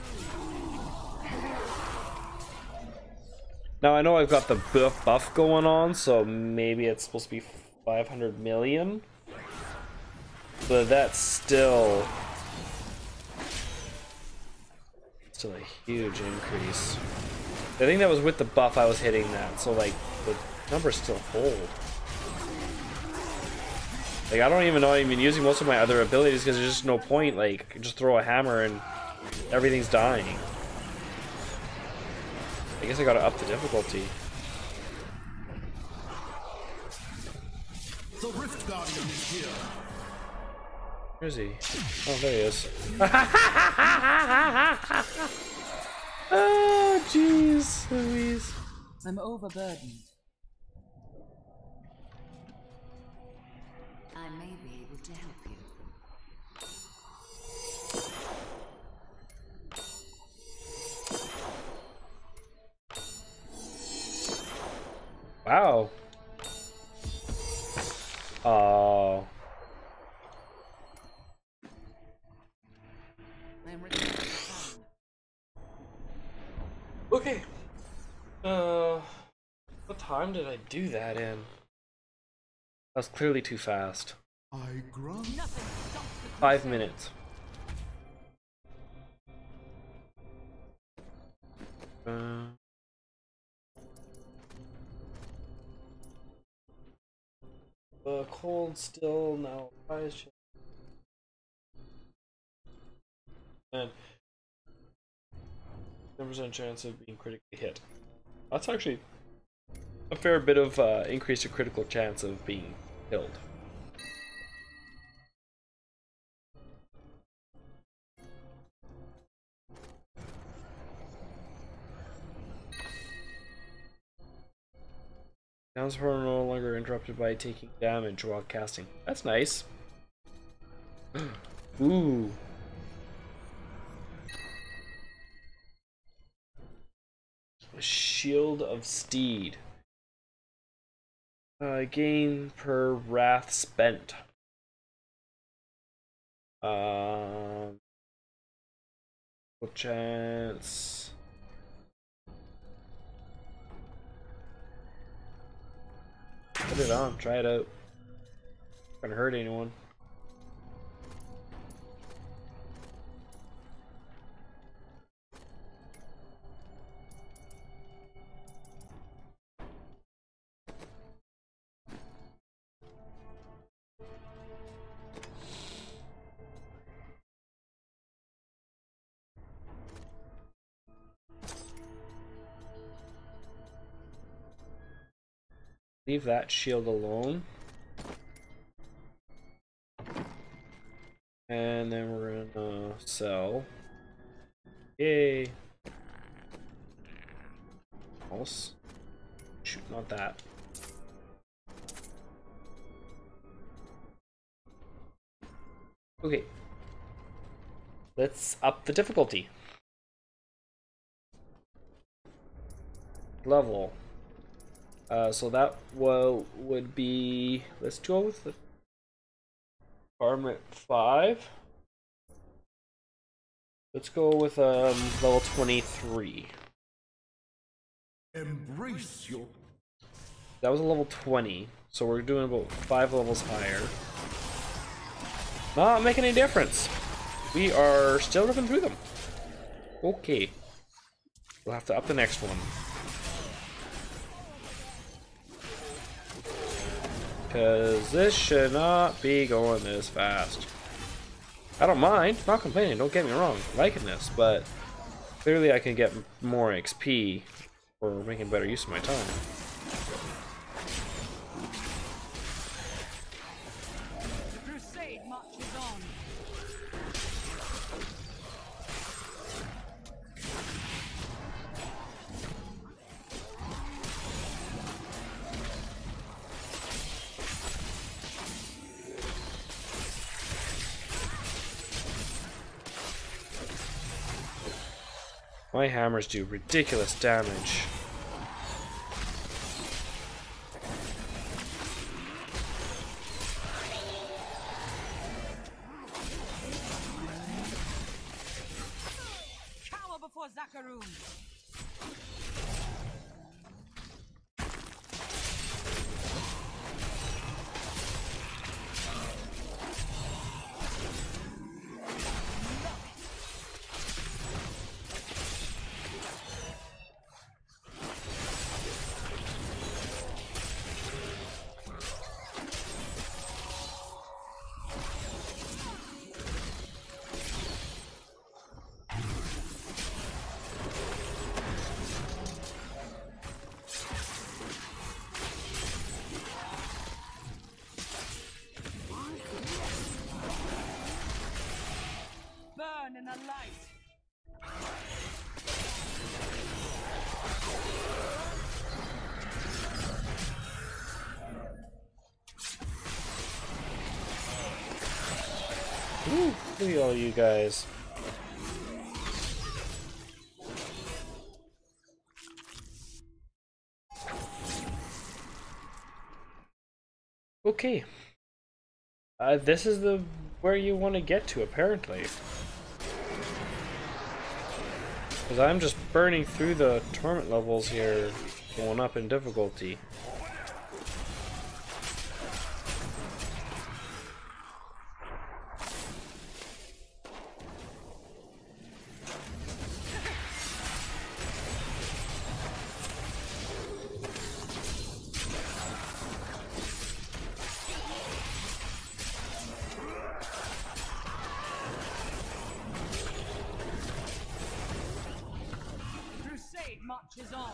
Now, I know I've got the buff going on, so maybe it's supposed to be 500 million. But that's still a huge increase. I think that was with the buff I was hitting that, so like the numbers still hold. Like, I don't even know I'm even using most of my other abilities because there's just no point. Like, just throw a hammer and everything's dying. I guess I gotta up the difficulty. The Rift Guardian is here. Where is he? Oh, there he is. Oh, jeez, Louise. I'm overburdened. I may be able to help you. Wow. Oh. I'm ready to stand. Okay. What time did I do that in? That was clearly too fast. I grant. 5 minutes. The cold still now. And 10% chance of being critically hit. That's actually a fair bit of increase to critical chance of being killed. Sounds are no longer interrupted by taking damage while casting. That's nice. Ooh. Shield of Steed. Gain per wrath spent. Chance. Put it on, try it out. Not gonna hurt anyone. Leave that shield alone. And then we're gonna sell. Yay. Almost. Shoot, not that. Okay. Let's up the difficulty. Level. So that would be, let's go with the farm at 5. Let's go with level 23. Embrace your... That was a level 20, so we're doing about 5 levels higher. Not making any difference. We are still ripping through them. Okay. We'll have to up the next one. Because this should not be going this fast. I don't mind, not complaining, don't get me wrong, I'm liking this, but clearly I can get more XP for making better use of my time. The crusade marches on. My hammers do ridiculous damage. Cower before Zakaroon. Burn in the light. Woo, look at all you guys. Okay. This is the where you want to get to, apparently. Because I'm just burning through the torment levels here, going up in difficulty. Crusade marches on.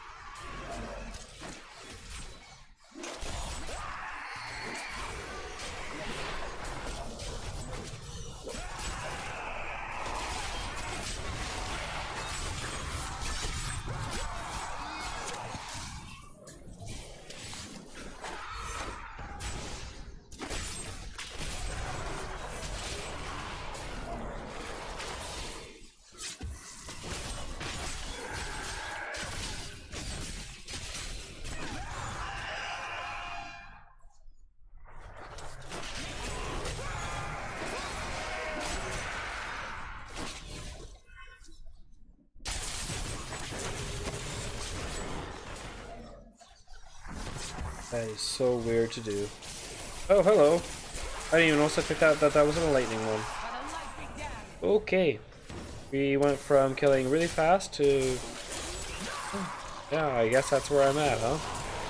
That is so weird to do. Oh, hello. I didn't even notice I picked out that wasn't a lightning one. But a light began. Okay. We went from killing really fast to... Yeah, I guess that's where I'm at, huh?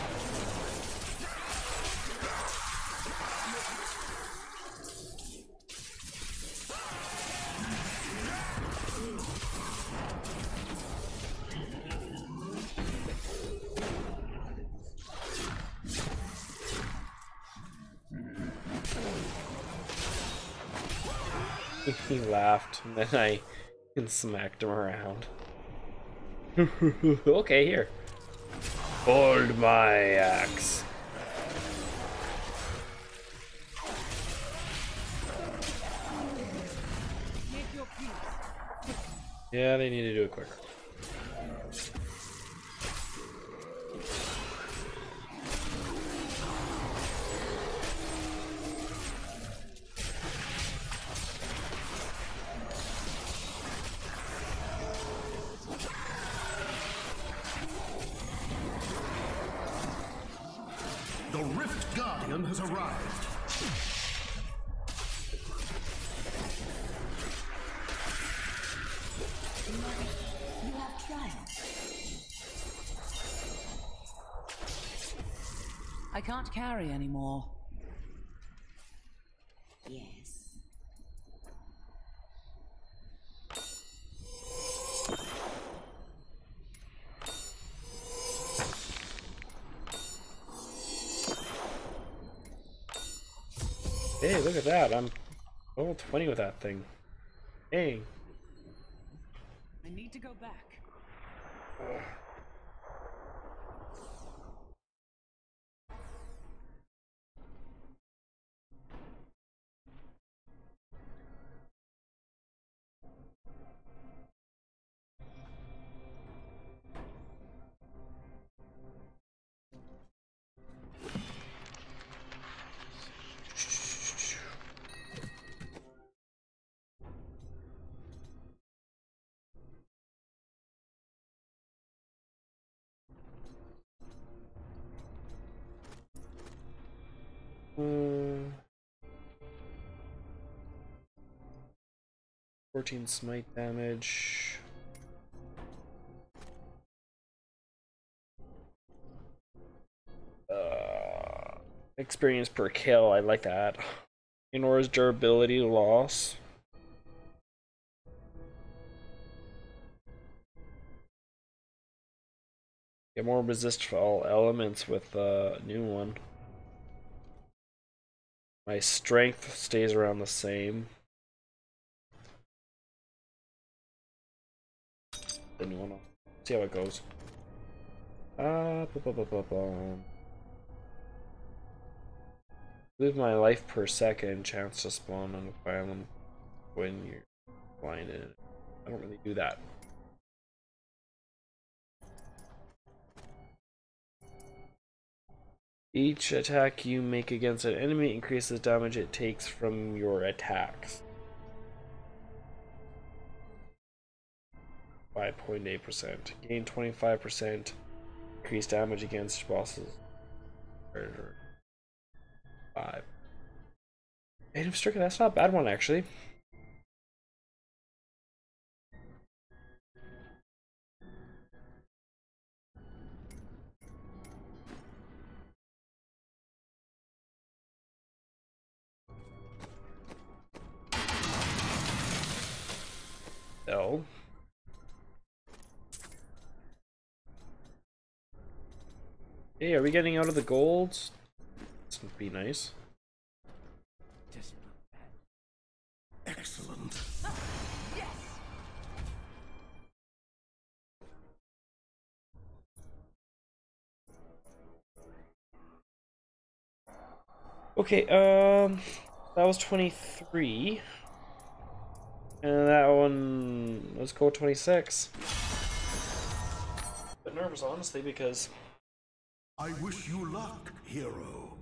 He laughed, and then I smacked him around. Okay, here. Hold my axe. Make your peace. Yeah, they need to do it quicker. The Rift Guardian has arrived. You have triumphed. I can't carry anymore. Yes. Hey, look at that. I'm level 20 with that thing. Dang. I need to go back. Hmm. 14 smite damage. Experience per kill, I like that. Ignores durability loss. Get more resist to all elements with the new one. My strength stays around the same. The new one. See how it goes. Lose my life per second. Chance to spawn on the island when you're blinded. I don't really do that. Each attack you make against an enemy increases damage it takes from your attacks. 5.8%. Gain 25%. Increase damage against bosses. 5. Native Stricken, that's not a bad one actually. L. Hey, are we getting out of the golds? This would be nice. Excellent. Okay, that was 23. And that one, let's go 26. A bit nervous, honestly, because I wish you luck, hero.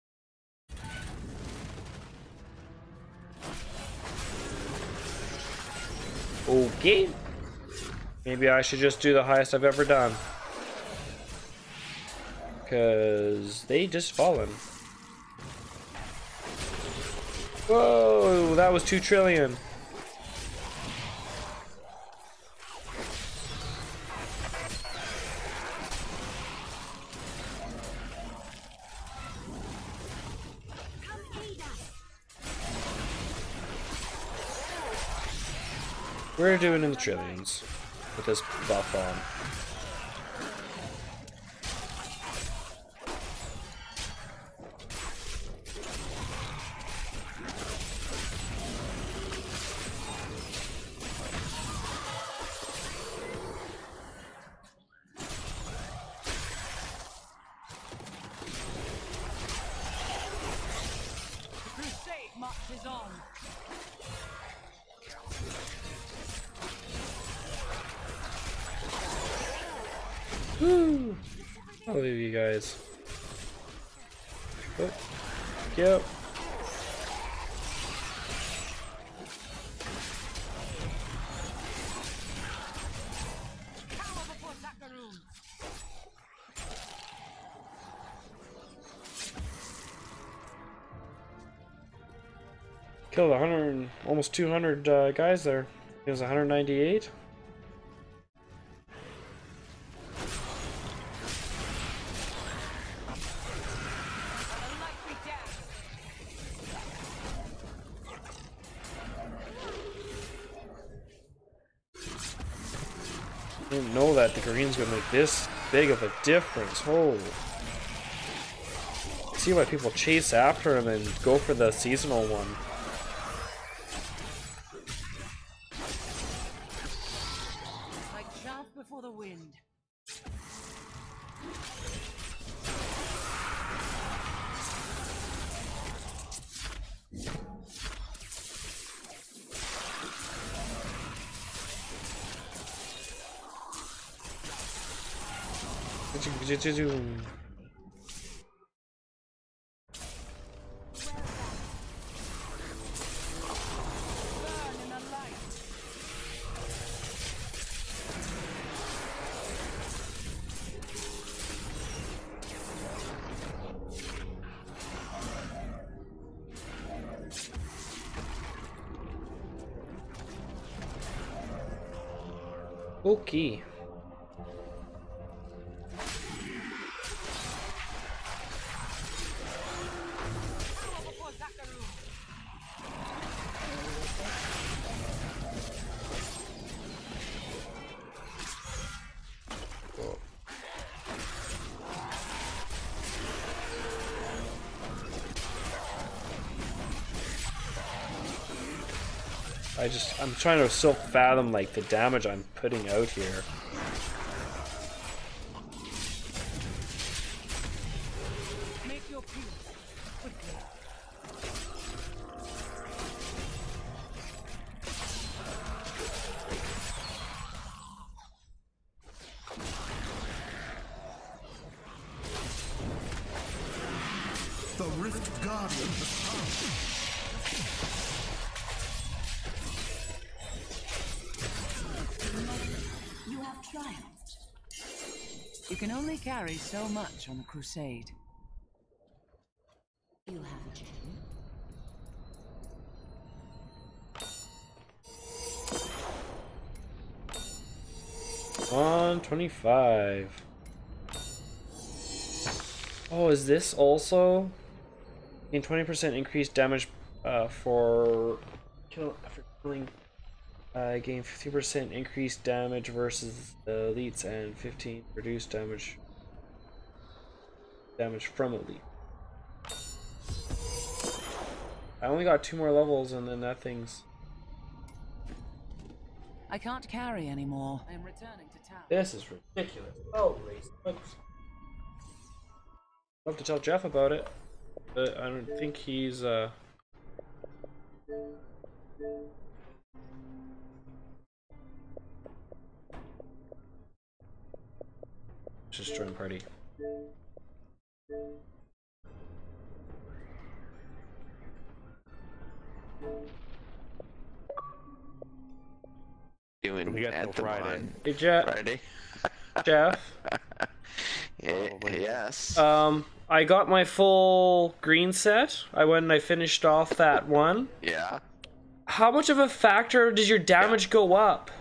okay. Maybe I should just do the highest I've ever done. Because they just fallen. Whoa, that was 2 trillion. We're doing in the trillions with this buff on. The crusade marches on. Woo! I'll leave you guys. Oh, yep. Killed 100, almost 200 guys there. It was 198. I didn't know that the green's gonna make this big of a difference. Holy. See why people chase after him and go for the seasonal one. Like chaff before the wind. Okay. I'm trying to still fathom like the damage I'm putting out here. Make your peace quickly. The Rift Guardian has come. You have triumphed. You can only carry so much on a crusade. You have a gem. 125. Oh, is this also? Gain 20% increased damage for killing. Gain 50% increased damage versus the elites and 15 reduced damage from elite. I only got 2 more levels and then that thing's. I can't carry anymore. I am returning to town. This is ridiculous. Holy smokes. I'll have to tell Jeff about it, but I don't think he's just join party. Doing We got at till the Friday. Hey Jeff. Friday. Jeff. Yes. I got my full green set. I went and I finished off that one. Yeah. How much of a factor does your damage go up?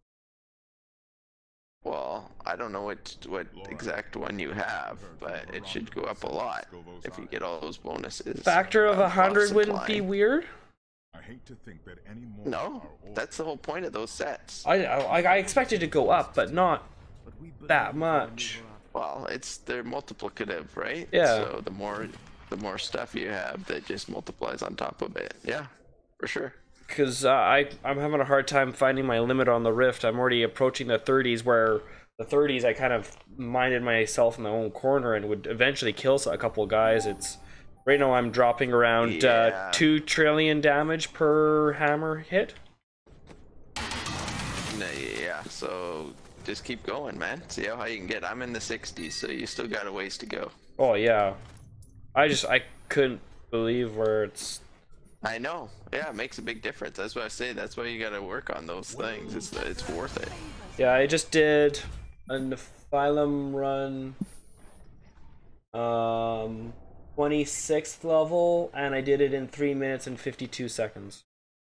Well, I don't know what exact one you have, but it should go up a lot if you get all those bonuses. Factor of 100 wouldn't be weird? I hate to think that any more No, that's the whole point of those sets. I expected to go up, but not that much. Well, they're multiplicative, right? Yeah. So the more stuff you have, that just multiplies on top of it. Yeah, for sure. Because I'm having a hard time finding my limit on the Rift. I'm already approaching the 30s, where the 30s I kind of minded myself in my own corner and would eventually kill a couple guys. It's right now I'm dropping around 2 trillion damage per hammer hit. Yeah, so just keep going, man. See how high you can get. I'm in the 60s, so you still got a ways to go. Oh yeah, I couldn't believe where it's. I know. Yeah, it makes a big difference. That's why I say that's why you got to work on those things. It's worth it. Yeah, I just did a Nephilim run. 26th level, and I did it in 3 minutes and 52 seconds.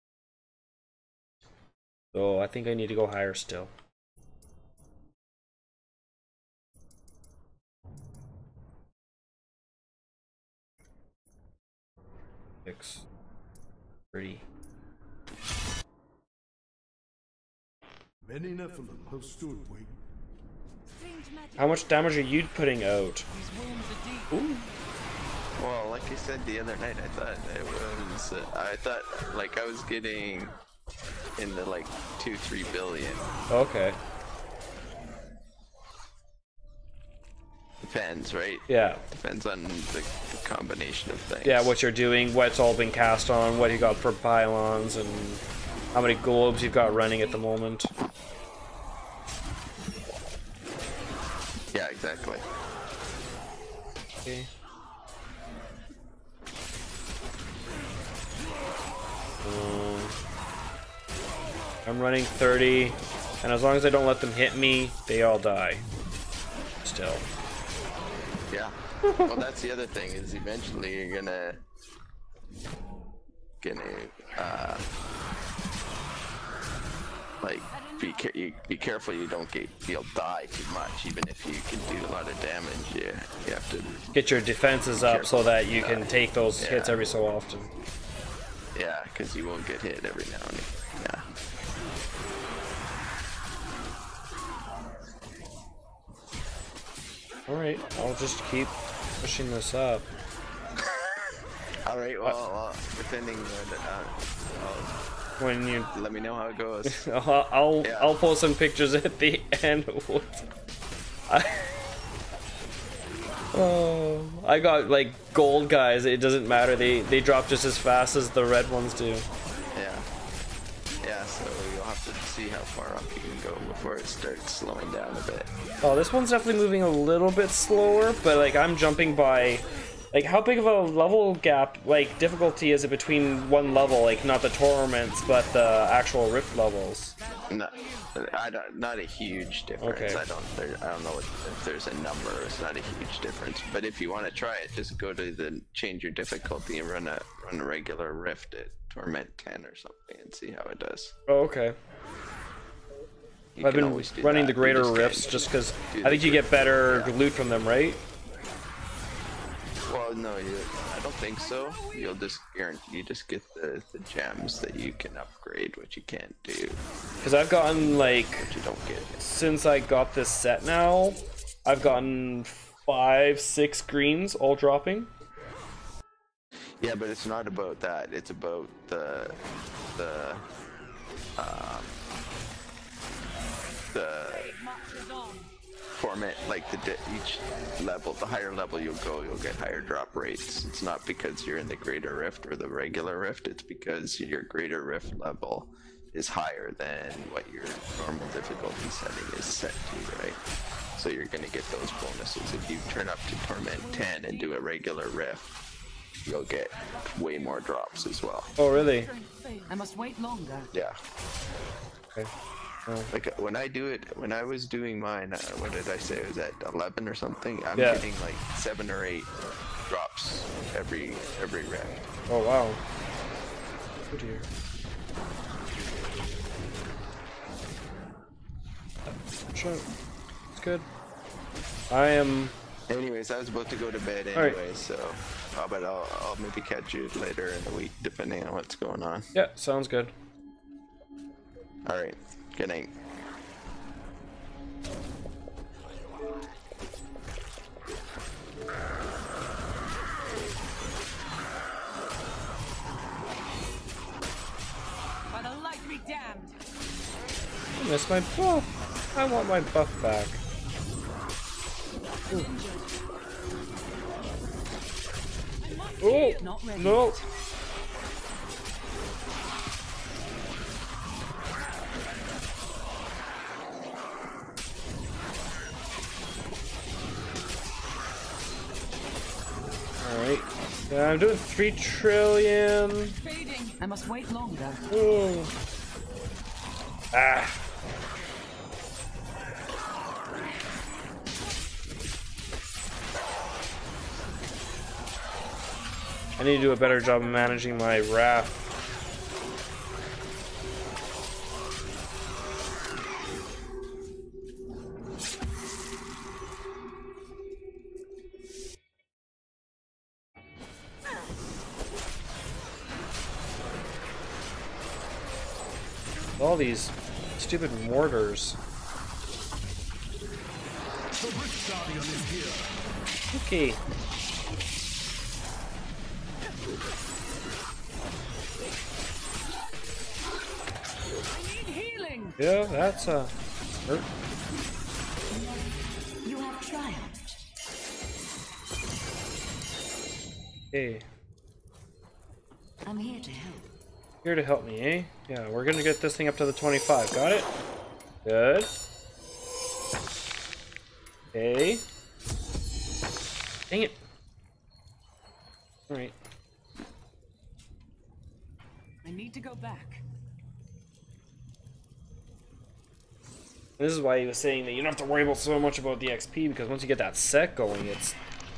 So I think I need to go higher still. Six. 30. Many Nephilim have stood waiting. How much damage are you putting out? Ooh. Well, like I said the other night, I thought like I was getting in the like 2-3 billion. Okay. Depends, right? Yeah. Depends on the combination of things. Yeah, what you're doing, what's all been cast on, what you got for pylons, and how many globes you've got running at the moment. Yeah, exactly. Okay. I'm running 30, and as long as I don't let them hit me, they all die. Still. Yeah. Well, that's the other thing, is eventually you're gonna like be careful you don't you'll die too much. Even if you can do a lot of damage, you have to get your defenses up so that you can take those hits every so often. Yeah, because you won't get hit every now and then. Yeah. Alright, I'll just keep pushing this up. Alright, well, depending on when you let me know how it goes. I'll post some pictures at the end. I got like gold guys, it doesn't matter, they drop just as fast as the red ones do. Yeah, so you'll have to see how far up you can go before it starts slowing down a bit. Oh, this one's definitely moving a little bit slower, but like I'm jumping by, like how big of a level gap, like difficulty is it between one level, like not the torments but the actual rift levels? No, not a huge difference. Okay. I don't know if there's a number. It's not a huge difference. But if you want to try it, just go to the change your difficulty and run a regular rift at torment 10 or something and see how it does. Oh, okay. I've been running the greater rifts just because I think you get better loot from them, right? Well, no, I don't think so. You just get the gems that you can upgrade, which you can't do. Because I've gotten like, which you don't get. Since I got this set now, I've gotten 5-6 greens all dropping. Yeah, but it's not about that. It's about the torment, like each level, the higher level you'll go, you'll get higher drop rates. It's not because you're in the greater rift or the regular rift, it's because your greater rift level is higher than what your normal difficulty setting is set to, right? So you're gonna get those bonuses. If you turn up to torment 10 and do a regular rift, you'll get way more drops as well. Oh, really? I must wait longer. Yeah. Okay. Oh. Like when I was doing mine, what did I say? It was at 11 or something. I'm Yeah. getting like 7 or 8 drops every round. Oh wow. Oh dear. Sure. It's good. I am. Anyways, I was about to go to bed anyway, so but I'll maybe catch you later in the week, depending on what's going on. Yeah, sounds good. All right. Good night. By the light be damned. I missed my buff. I want my buff back. Oh, no. Alright. Yeah, I'm doing 3 trillion. Fading. I must wait longer. Ooh. Ah. I need to do a better job of managing my wrath. All these stupid mortars. Okay. Yeah, that's a hurt. You have triumphed. Hey. I'm here to help. Here to help me, eh? Yeah, we're gonna get this thing up to the 25. Got it? Good. Okay. Dang it. Alright. I need to go back. This is why he was saying that you don't have to worry about so much about the XP, because once you get that set going, it's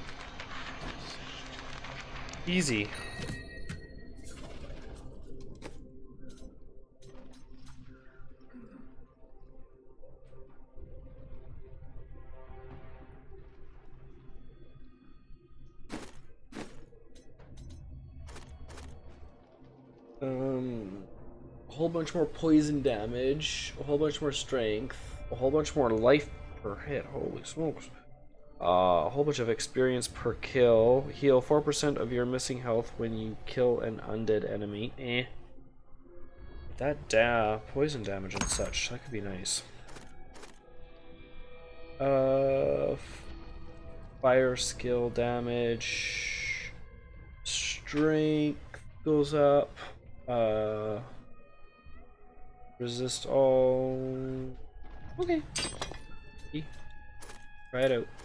easy. A whole bunch more poison damage, a whole bunch more strength, a whole bunch more life per hit. Holy smokes. A whole bunch of experience per kill. Heal 4% of your missing health when you kill an undead enemy. Eh. That poison damage and such. That could be nice. Fire skill damage. Strength goes up. Resist all. Okay. Try it out.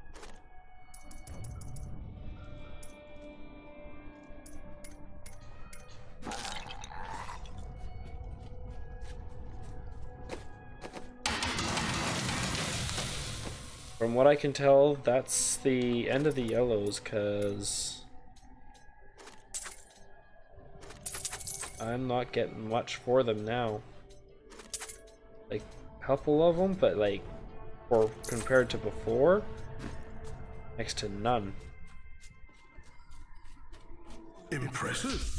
From what I can tell, that's the end of the yellows, because I'm not getting much for them now. Like, a couple of them, but like, or compared to before, next to none. Impressive.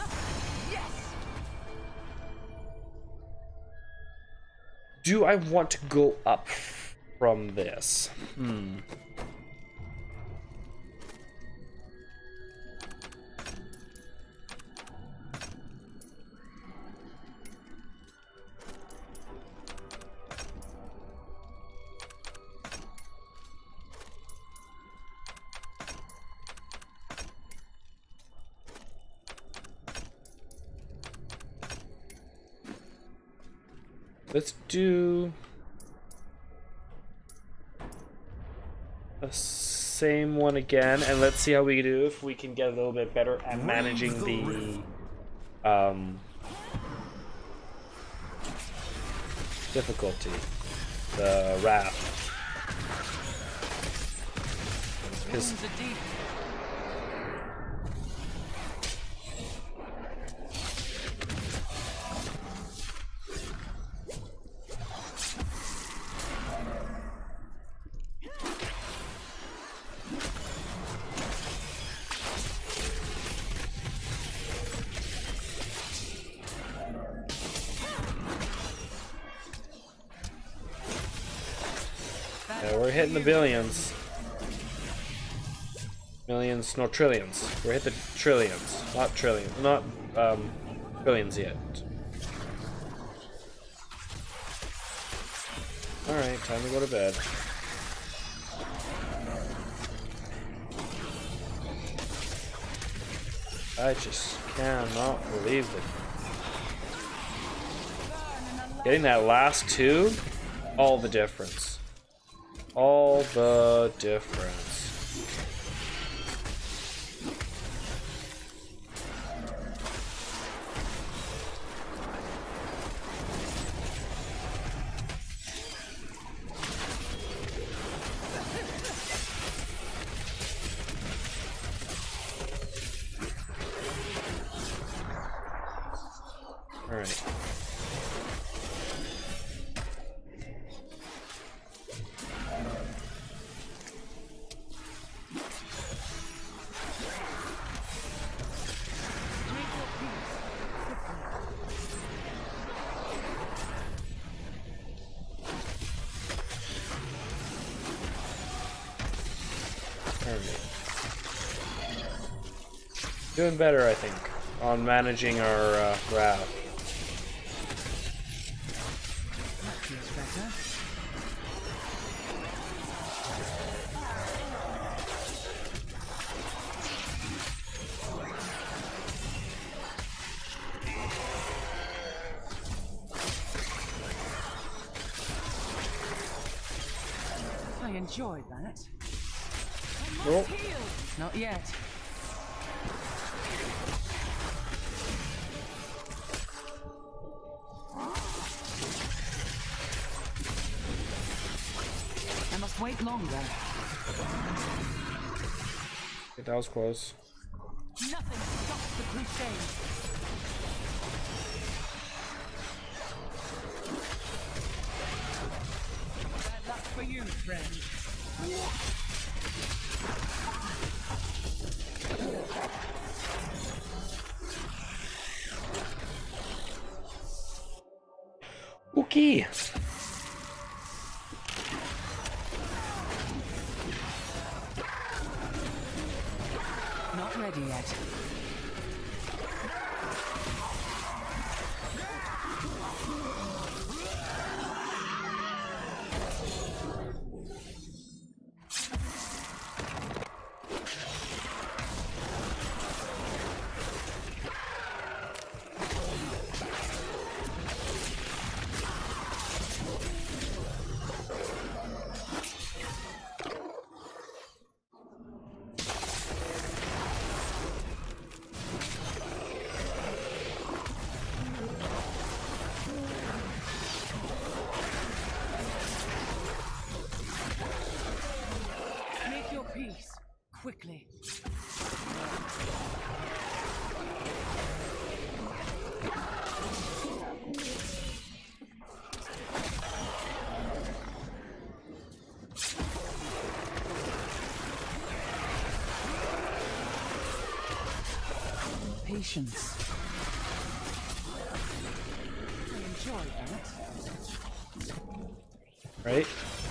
Do I want to go up from this? Let's do the same one again, and let's see how we do if we can get a little bit better at managing the difficulty, the wrath. Because we're hitting the billions. Millions, no, trillions. We're hitting the trillions, not trillions, not billions yet. Alright, time to go to bed. I just cannot believe it. Getting that last two, all the difference. All the difference. Alright. Doing better, I think, on managing our wrath. That feels better. I enjoyed that. Nope. Not yet. I must wait longer. Okay, that was close. Nothing stops the crusade. Bad luck for you, friend. Okay. Not ready yet. Make your peace quickly. Patience. I enjoy that. Right?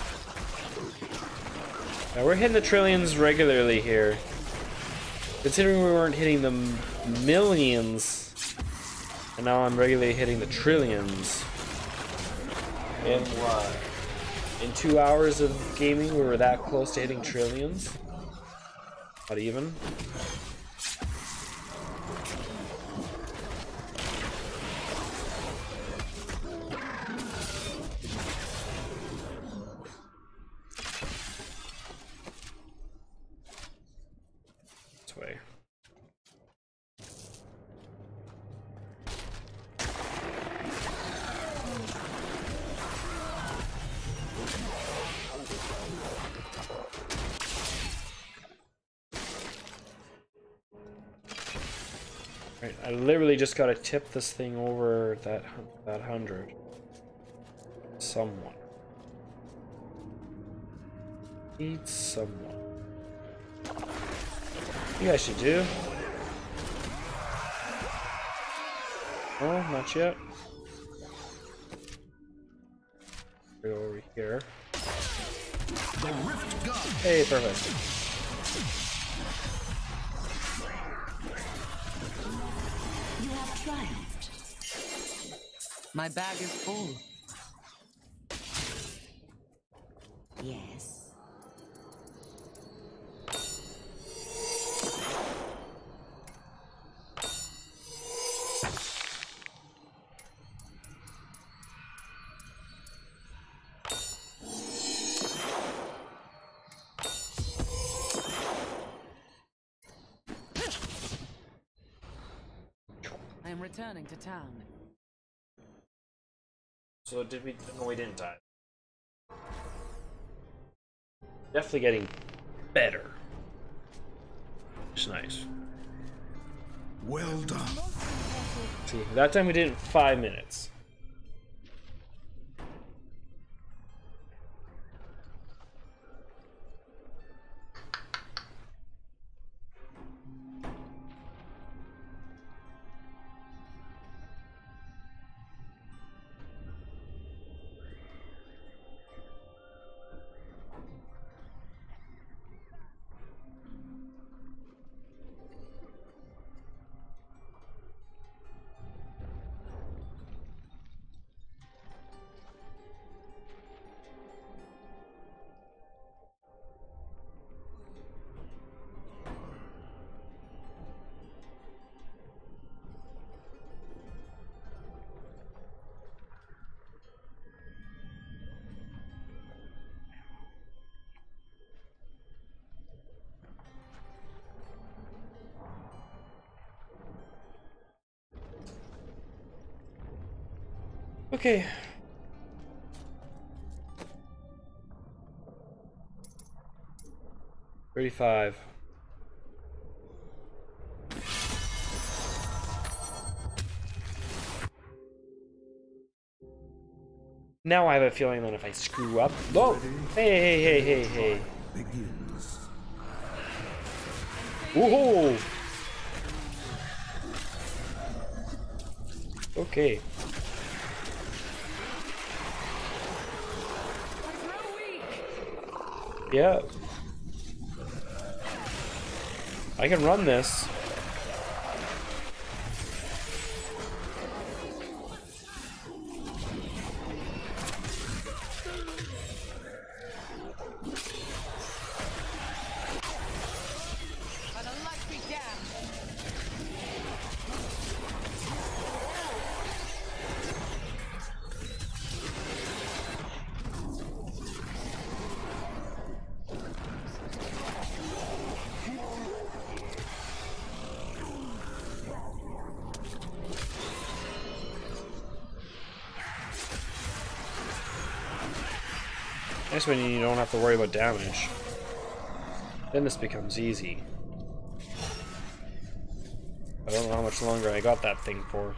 Now we're hitting the trillions regularly here. Considering we weren't hitting the millions, and now I'm regularly hitting the trillions. In what? In 2 hours of gaming, we were that close to hitting trillions? Not even. This way. Right, I literally just gotta tip this thing over that 100. Someone. Need someone. You guys should do. Oh, not yet. Go over here. The Rift God. Hey, perfect. You have triumphed. My bag is full. Yes. I am returning to town. So did we? No, we didn't die. Definitely getting better. It's nice. Well done. Most impressive See, that time we did it in 5 minutes. Okay. $35. Now I have a feeling that if I screw up... Whoa! Hey. Begins. Woohoo! Okay. Yeah. I can run this. Nice when you don't have to worry about damage. Then this becomes easy. I don't know how much longer I got that thing for.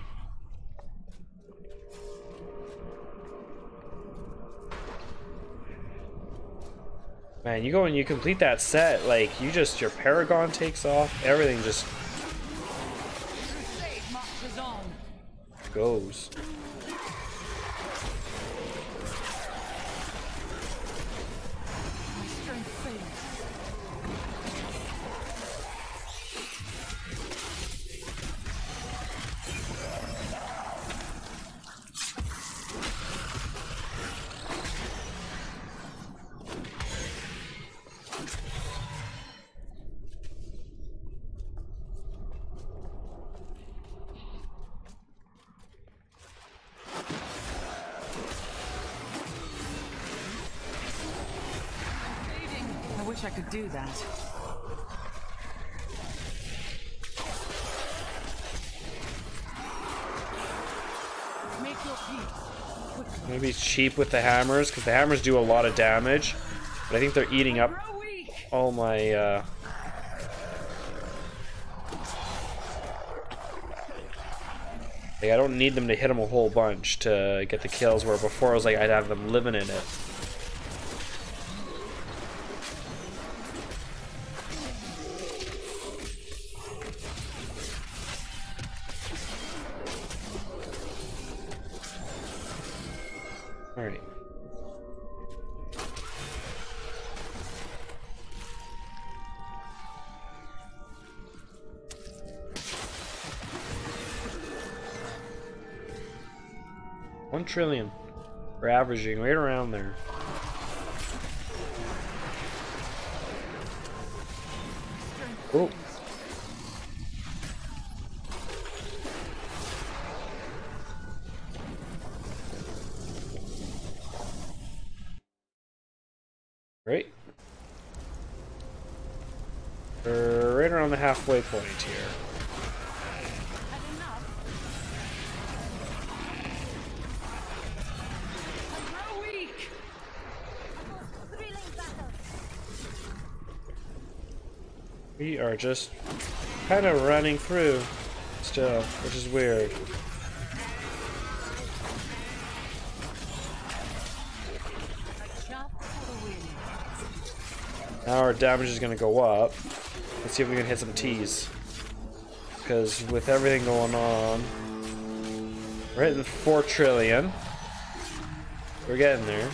Man, you go and you complete that set, like, you just, your Paragon takes off, everything just goes. I could do that. Make your peace. Maybe it's cheap with the hammers, because the hammers do a lot of damage, but I think they're eating up all my like, I don't need them to hit them a whole bunch to get the kills, where before I was like, I'd have them living in it. Alright. $1 trillion. We're averaging right around there. Oh. Right. We're right around the halfway point here. We are just kind of running through. still, which is weird. Now our damage is gonna go up. Let's see if we can hit some T's. Because with everything going on, we're hitting 4 trillion. We're getting there.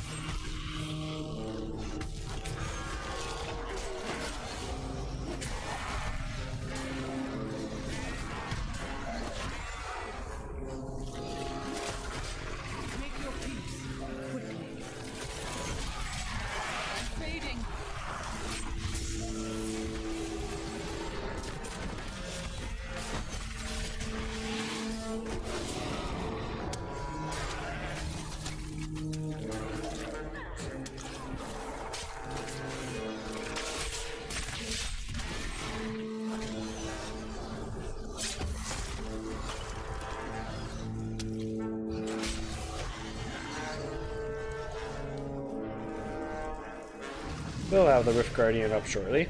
We'll have the Rift Guardian up shortly.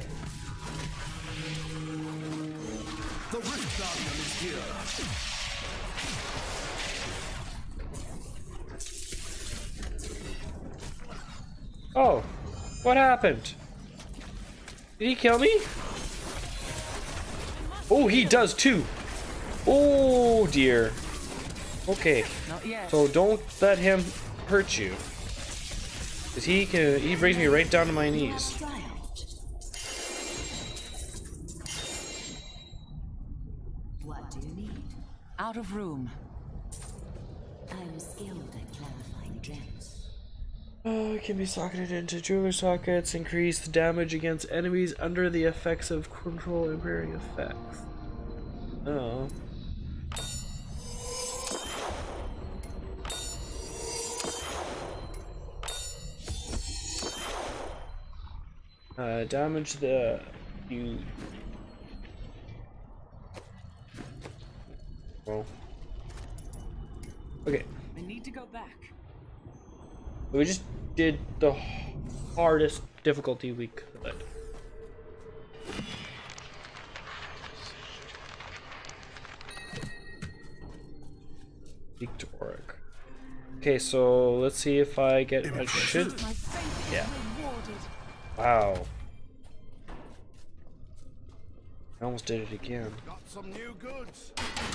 The Rift Guardian is here. Oh, what happened? Did he kill me? Oh, he does too. Oh dear. Okay, Not yet. so don't let him hurt you. Cause he brings me right down to my knees. What do you need? Out of room. I'm skilled at clarifying gems. Oh, it can be socketed into jeweler sockets, increase the damage against enemies under the effects of control impairing effects. Oh. Damage the you. Well. Okay. I need to go back. We just did the hardest difficulty we could. Speak to Oric. Okay, so let's see if I get a shit. Yeah. Wow. I almost did it again. Got some new goods.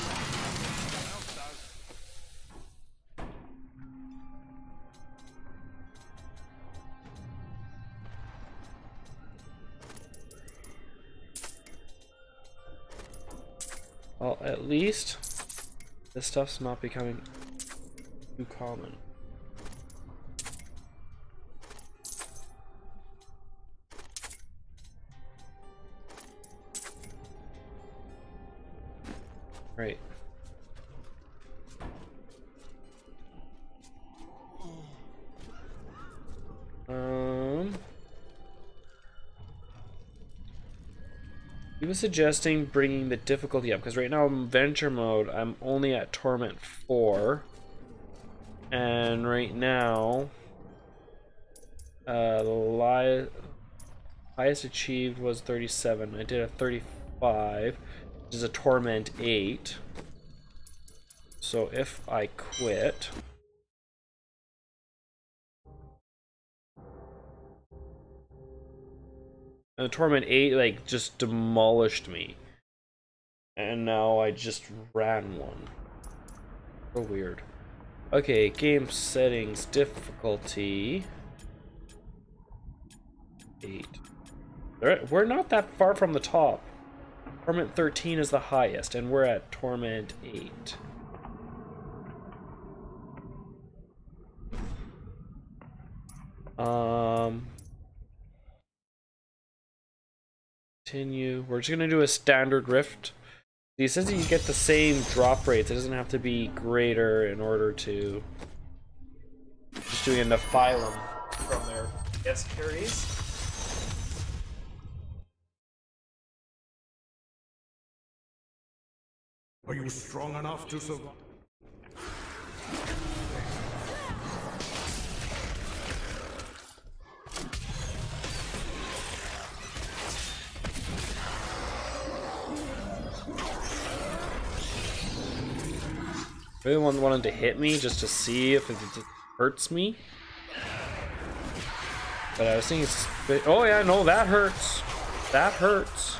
Well, at least this stuff's not becoming too common. Right. He was suggesting bringing the difficulty up because right now in Venture mode I'm only at Torment 4, and right now the highest achieved was 37. I did a 35, which is a Torment 8. So if I quit, and the Torment 8 like just demolished me, and now I just ran one. So weird. Okay, game settings, difficulty 8. We're not that far from the top. Torment 13 is the highest, and we're at Torment 8. Continue. We're just gonna do a standard rift. He says that you get the same drop rates. It doesn't have to be greater in order to. Just doing enough phylum from their guest carries. Are you strong enough to survive? Really wanted to hit me just to see if it hurts me. But I was thinking, oh yeah, no, that hurts. That hurts.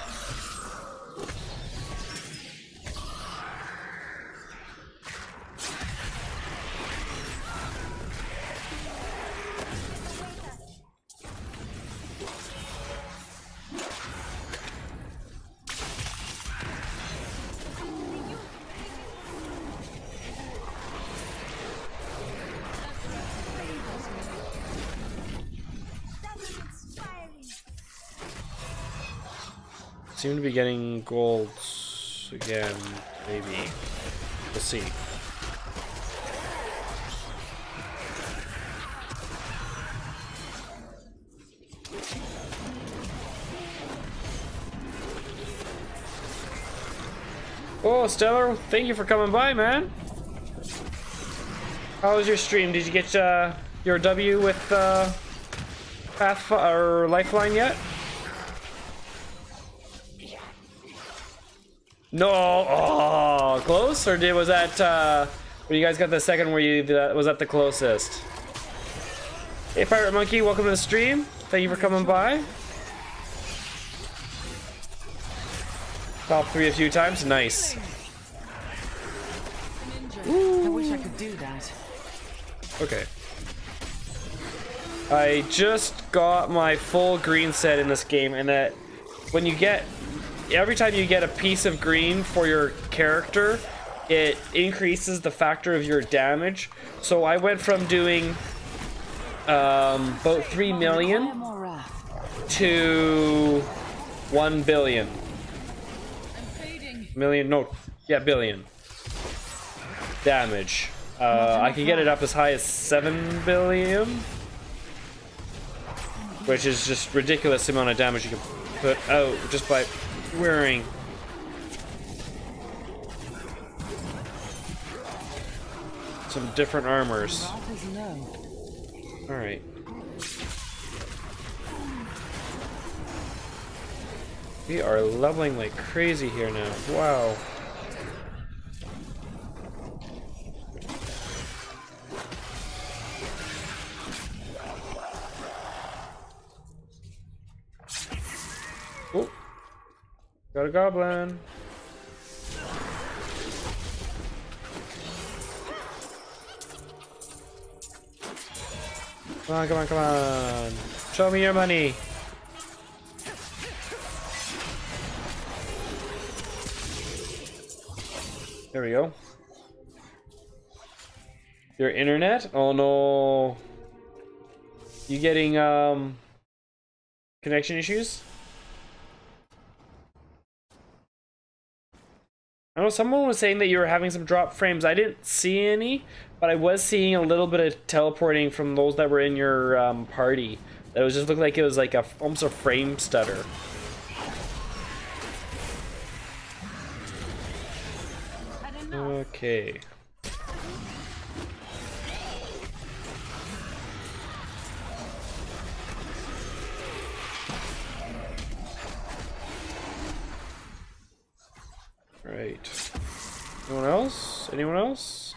Seem to be getting golds again, maybe. We'll see. Oh, Stellar, thank you for coming by, man. How was your stream? Did you get your W with or Lifeline yet? No, oh, close, or was that when you guys got the second where you was that the closest? Hey, Pirate Monkey, welcome to the stream. Thank you for coming by. Top 3 a few times, nice. I wish I could do that. Okay. I just got my full green set in this game, and that when you get every time you get a piece of green for your character, it increases the factor of your damage. So I went from doing about 3 million to 1 billion. Billion damage. I can get it up as high as 7 billion, which is just ridiculous amount of damage you can put out just by wearing some different armors. All right. We are leveling like crazy here now. Wow. Oh. Got a goblin. Come on, come on, come on. Show me your money. There we go. Your internet? Oh no. You getting connection issues? I know someone was saying that you were having some drop frames. I didn't see any, but I was seeing a little bit of teleporting from those that were in your party. That was just looked like it was like almost a frame stutter. Okay. Right. Anyone else? Anyone else?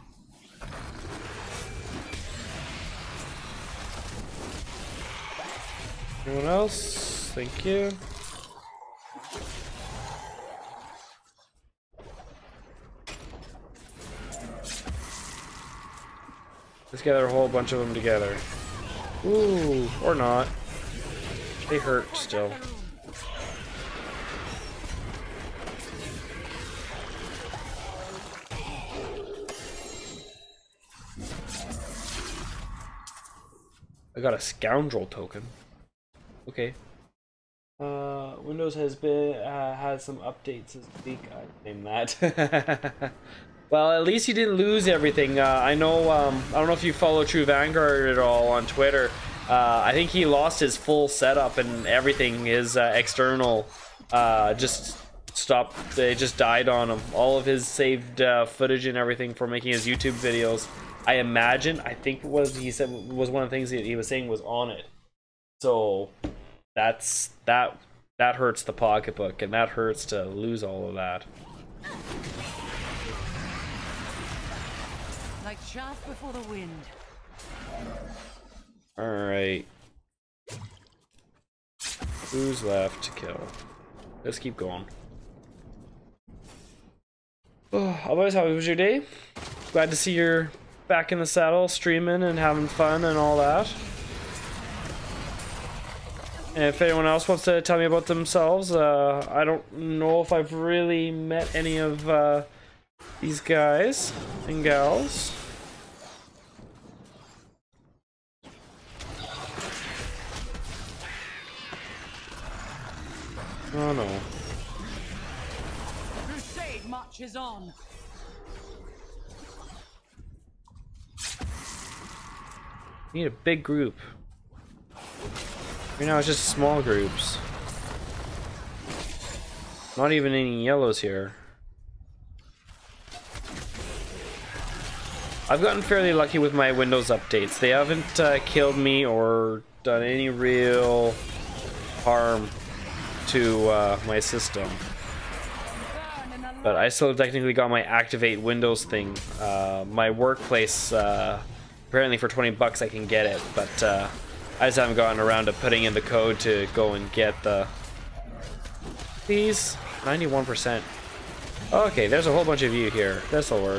Anyone else? Thank you. Let's gather a whole bunch of them together. Ooh, or not. They hurt still. I got a scoundrel token. Okay. Windows has been had some updates this week. I named that. Well, at least you didn't lose everything. I know. I don't know if you follow True Vanguard at all on Twitter. I think he lost his full setup and everything. His external just stopped. They just died on him. All of his saved footage and everything for making his YouTube videos. I imagine. I think what he said was one of the things that he was saying was on it. So that hurts the pocketbook, and that hurts to lose all of that. Like chaff before the wind. Alright. Who's left to kill? Let's keep going. Oh, otherwise, how was your day? Glad to see you're back in the saddle, streaming and having fun and all that. And if anyone else wants to tell me about themselves, I don't know if I've really met any of these guys and gals. Oh no. Crusade marches on. Need a big group. Right now it's just small groups. Not even any yellows here. I've gotten fairly lucky with my Windows updates. They haven't killed me or done any real harm to my system. But I still technically got my activate Windows thing. My workplace, apparently for 20 bucks I can get it, but I just haven't gotten around to putting in the code to go and get the... Please? 91%. Okay, there's a whole bunch of you here. This'll work.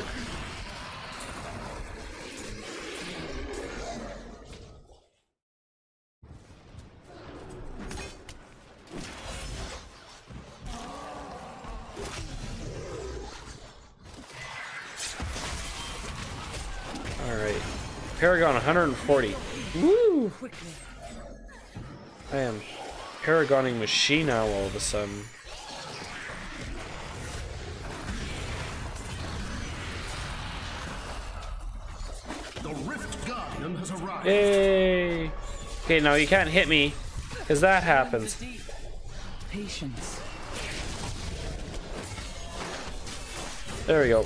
Alright. Paragon 140. Woo! I am Paragoning machine now all of a sudden. The Rift Guardian has arrived. Yay! Okay, now you can't hit me, because that happens. Patience. There we go.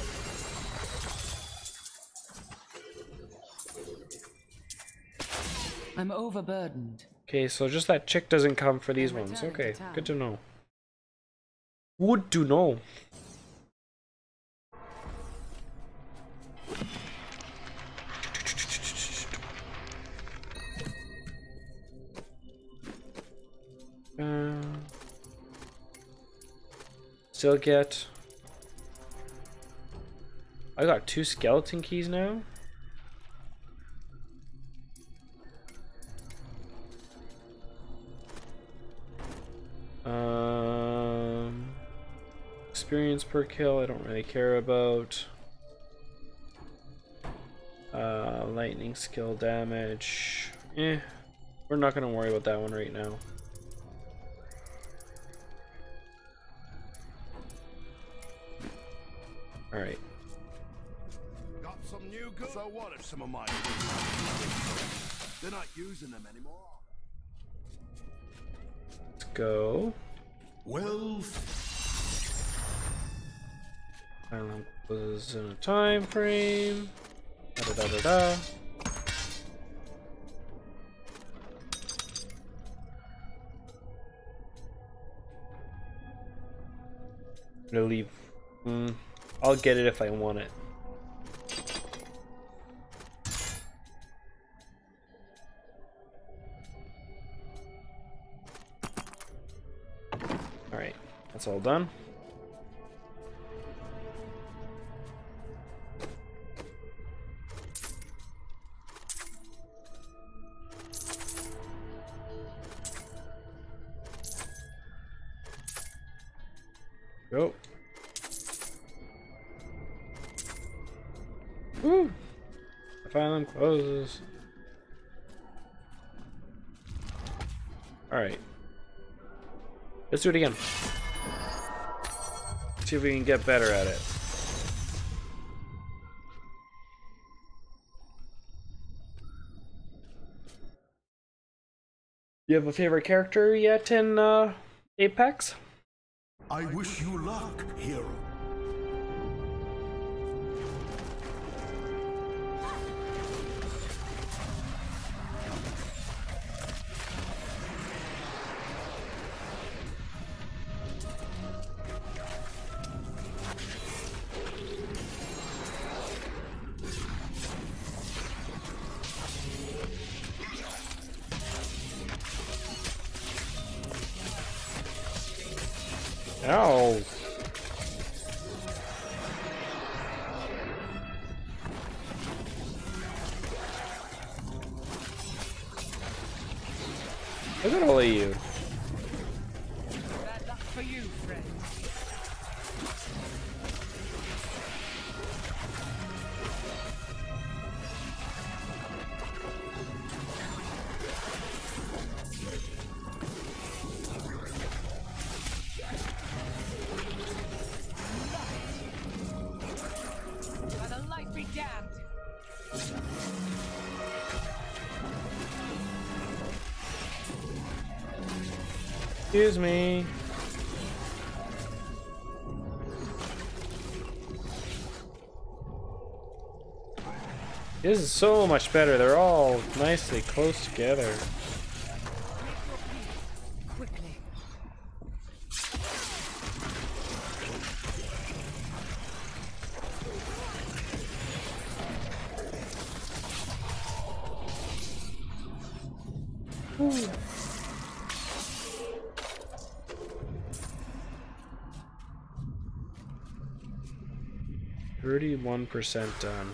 I'm overburdened. Okay, so just that chick doesn't come for these ones. Okay, good to know. Good to know. Still get... I got 2 skeleton keys now. Experience per kill, I don't really care about. Lightning skill damage. We're not gonna worry about that one right now. Alright. Got some new goods? So what if some of mine... They're not using them anymore. Let's go. Well... Island was in a time frame. Da da da da da. I'm gonna leave. I'll get it if I want it. Alright, that's all done. Go. Woo! The island closes. Alright. Let's do it again. See if we can get better at it. You have a favorite character yet in Apex? I wish you luck, hero. No. Look at all of you. Bad luck for you, friend. By the light be damned. Excuse me. This is so much better. They're all nicely close together. Quickly. Ooh. 31% done.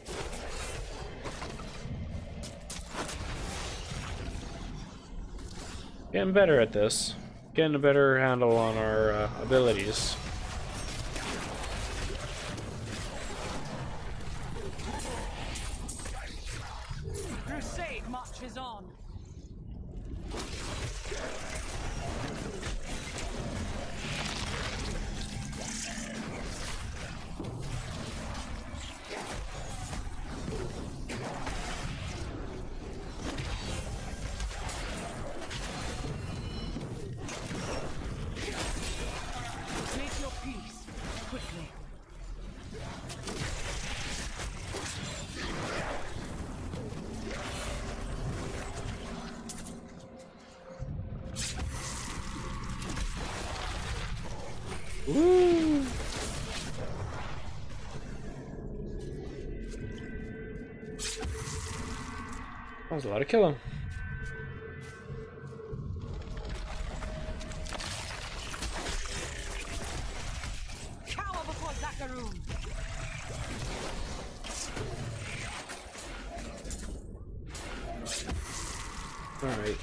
Getting better at this. Getting a better handle on our abilities. Crusade marches on. Make your peace quickly. Woo! That was a lot of killing. Cower before Zakaroon. All right.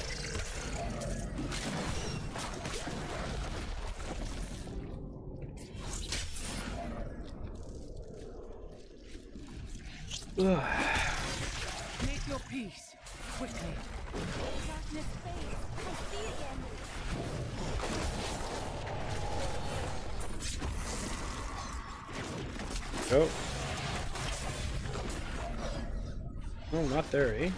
Ugh. Make your peace quickly. Darkness fades. I see again. Oh. Oh, not there, eh?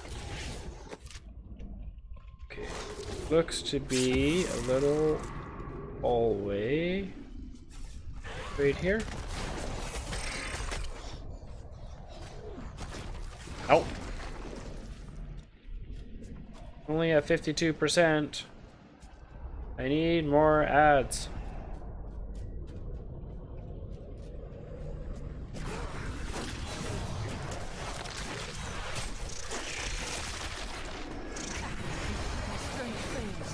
Okay. Looks to be a little hallway right here. Oh. Only at 52%. I need more ads. Strength fails.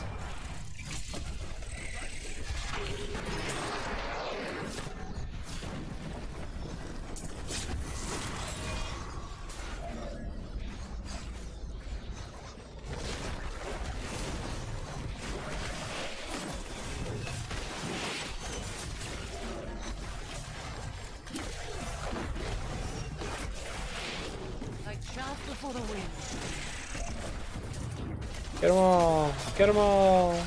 Like chaff before the wind. Get them all! Get them all!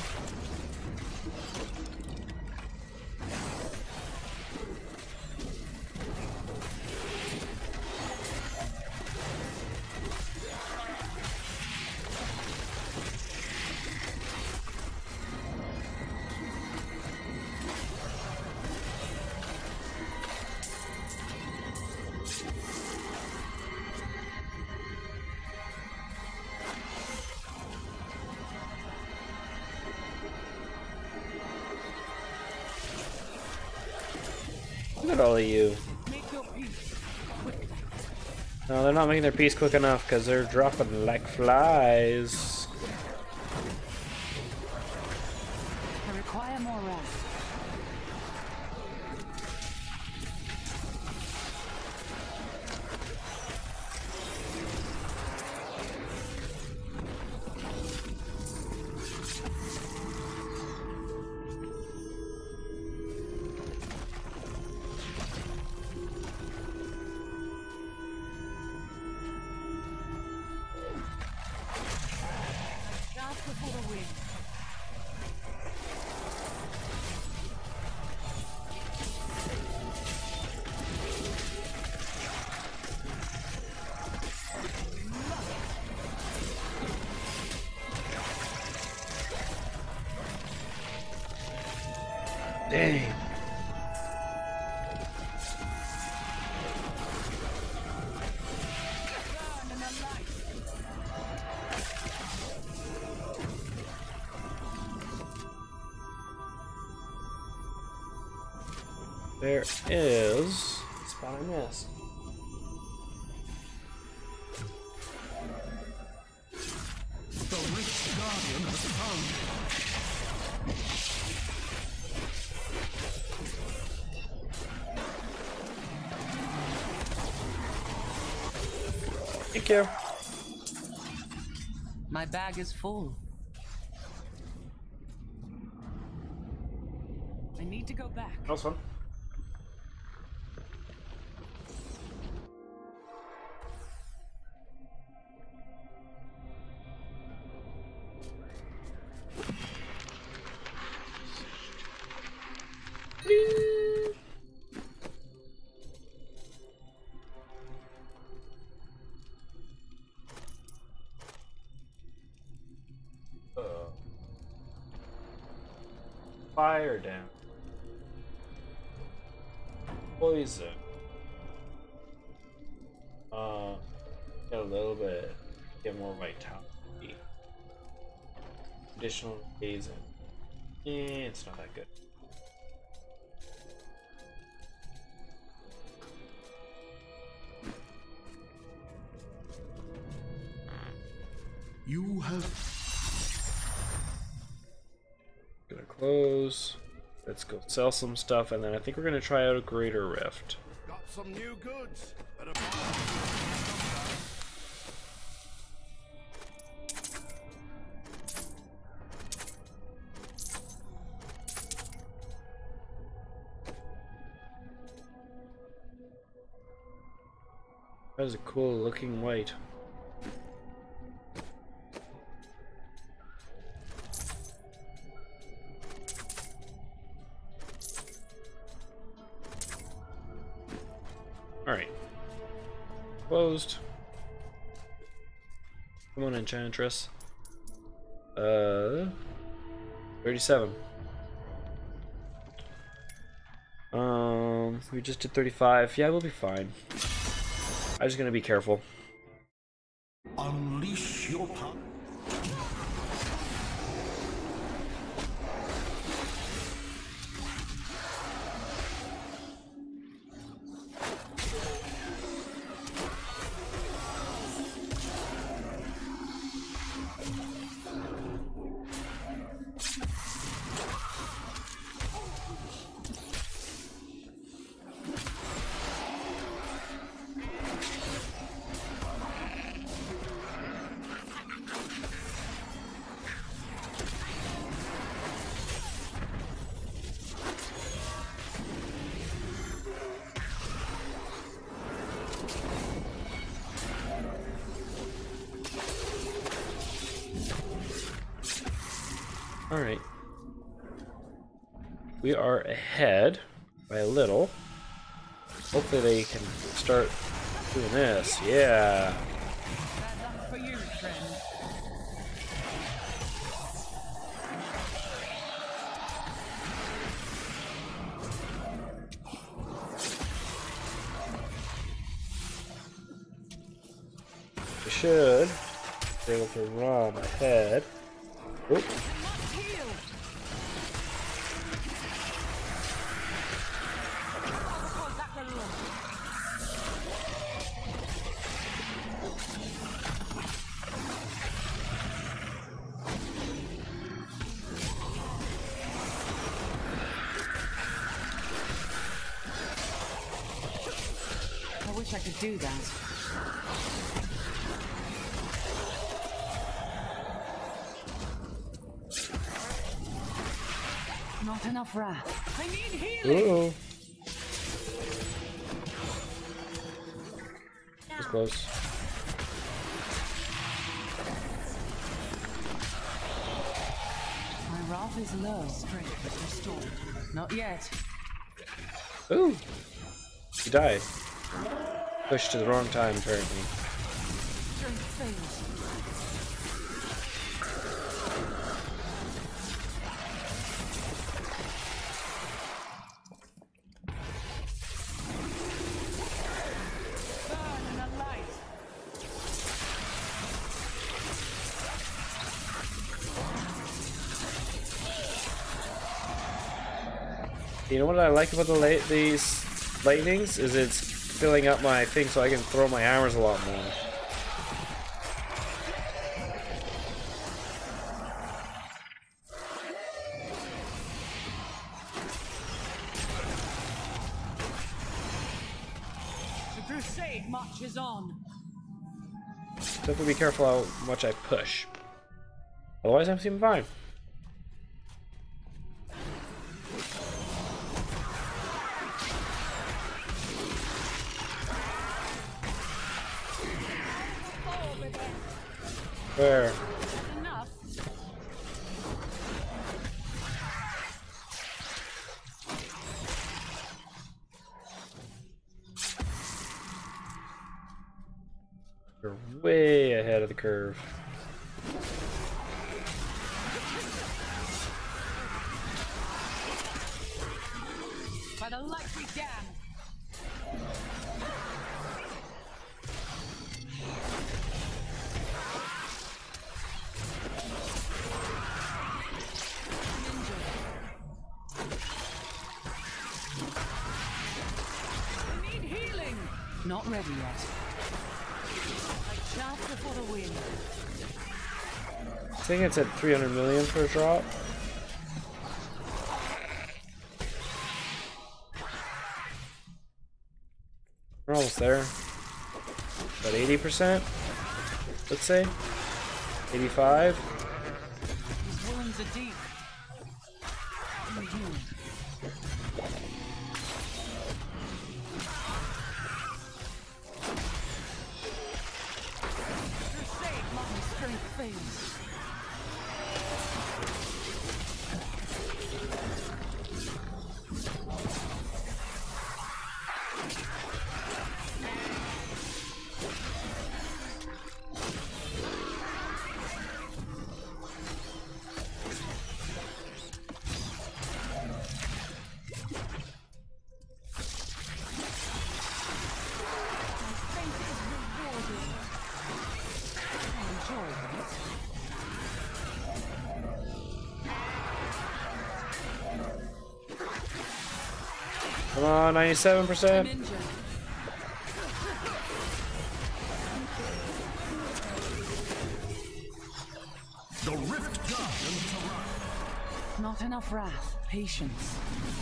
Look at all of you. Make your peace quickly. No, they're not making their peace quick enough because they're dropping like flies. I require more rest. before the wind. Dang. There is a spot I missed. The rich guardian has come. Thank you. My bag is full. I need to go back. That was fun. Fire down. Poison. Get a little bit. Get more vitality. Additional poison. It's not that good. You have Gonna close. Let's go sell some stuff, and then I think we're gonna try out a Greater Rift. got some new goods. Better buy. That is a cool looking white. Alright. Closed. Come on, Enchantress. 37. We just did 35. Yeah, we'll be fine. I'm just gonna be careful. Unleash your power. Alright. We are ahead by a little. Hopefully they can start doing this. Yeah. Bad luck for you, friend. We should be able to run ahead. Oop. I wish I could do that. Not enough wrath. I need healing. Uh-oh. That's close. Health is low. Strength is restored. Not yet. Ooh! He died. Pushed to the wrong time, apparently. Strength fails. Burn in the light. You know what I like about these lightnings is it's filling up my thing so I can throw my hammers a lot more. The crusade marches on. So have to be careful how much I push. Otherwise I'm seeming fine. Where? Enough. You're way ahead of the curve. By the light we damn. Need healing. Not ready yet. Like chaff before the wind. I think it's at 300 million for a drop. We're almost there. About 80%, let's say. 85. These wounds are deep. Crusade, my strength fails. Come on, 97%. The rift darkens around. Not enough wrath. Patience.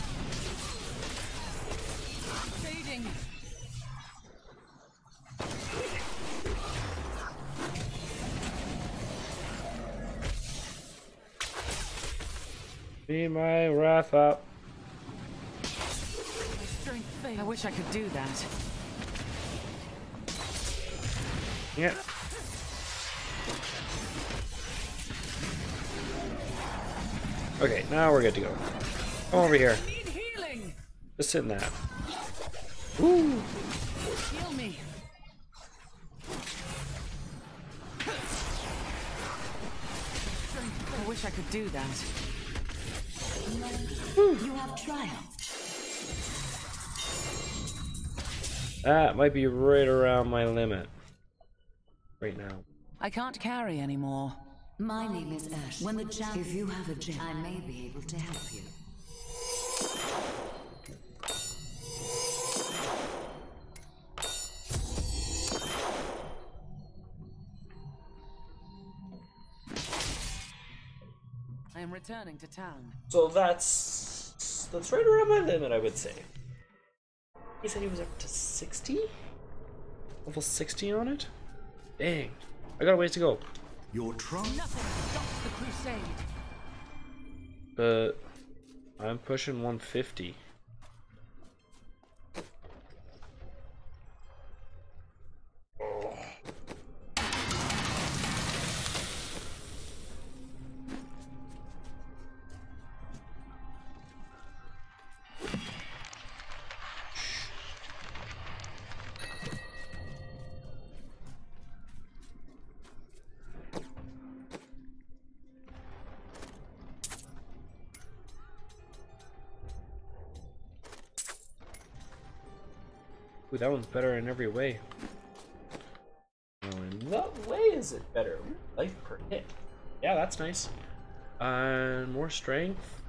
Fading. Be my wrath up. I wish I could do that. Yeah. Okay, now we're good to go. Come over here. Need healing. Just sit in that. Woo! Heal me. I wish I could do that. You have triumphed. That might be right around my limit. Right now. I can't carry anymore. My name is Ash. When the champ, if you have a gem, I may be able to help you. I am returning to town. So that's right around my limit, I would say. He said he was up to 60? Level 60 on it? Dang. I got a ways to go. Your trunk. Nothing stops the crusade. But I'm pushing 150. Oh. Ooh, that one's better in every way. In what way is it better? Life per hit. Yeah, that's nice. And more strength.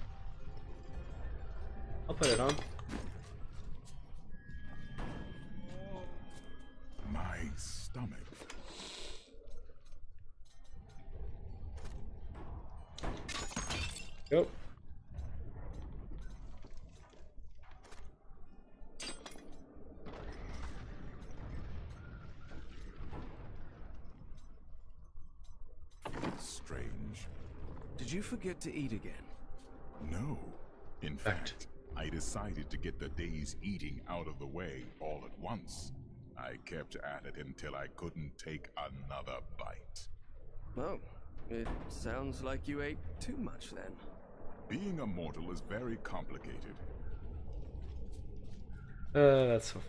I'll put it on. My stomach. Go. Strange. Did you forget to eat again? No. In fact, I decided to get the day's eating out of the way all at once. I kept at it until I couldn't take another bite. Oh, it sounds like you ate too much then. Being a mortal is very complicated. That's so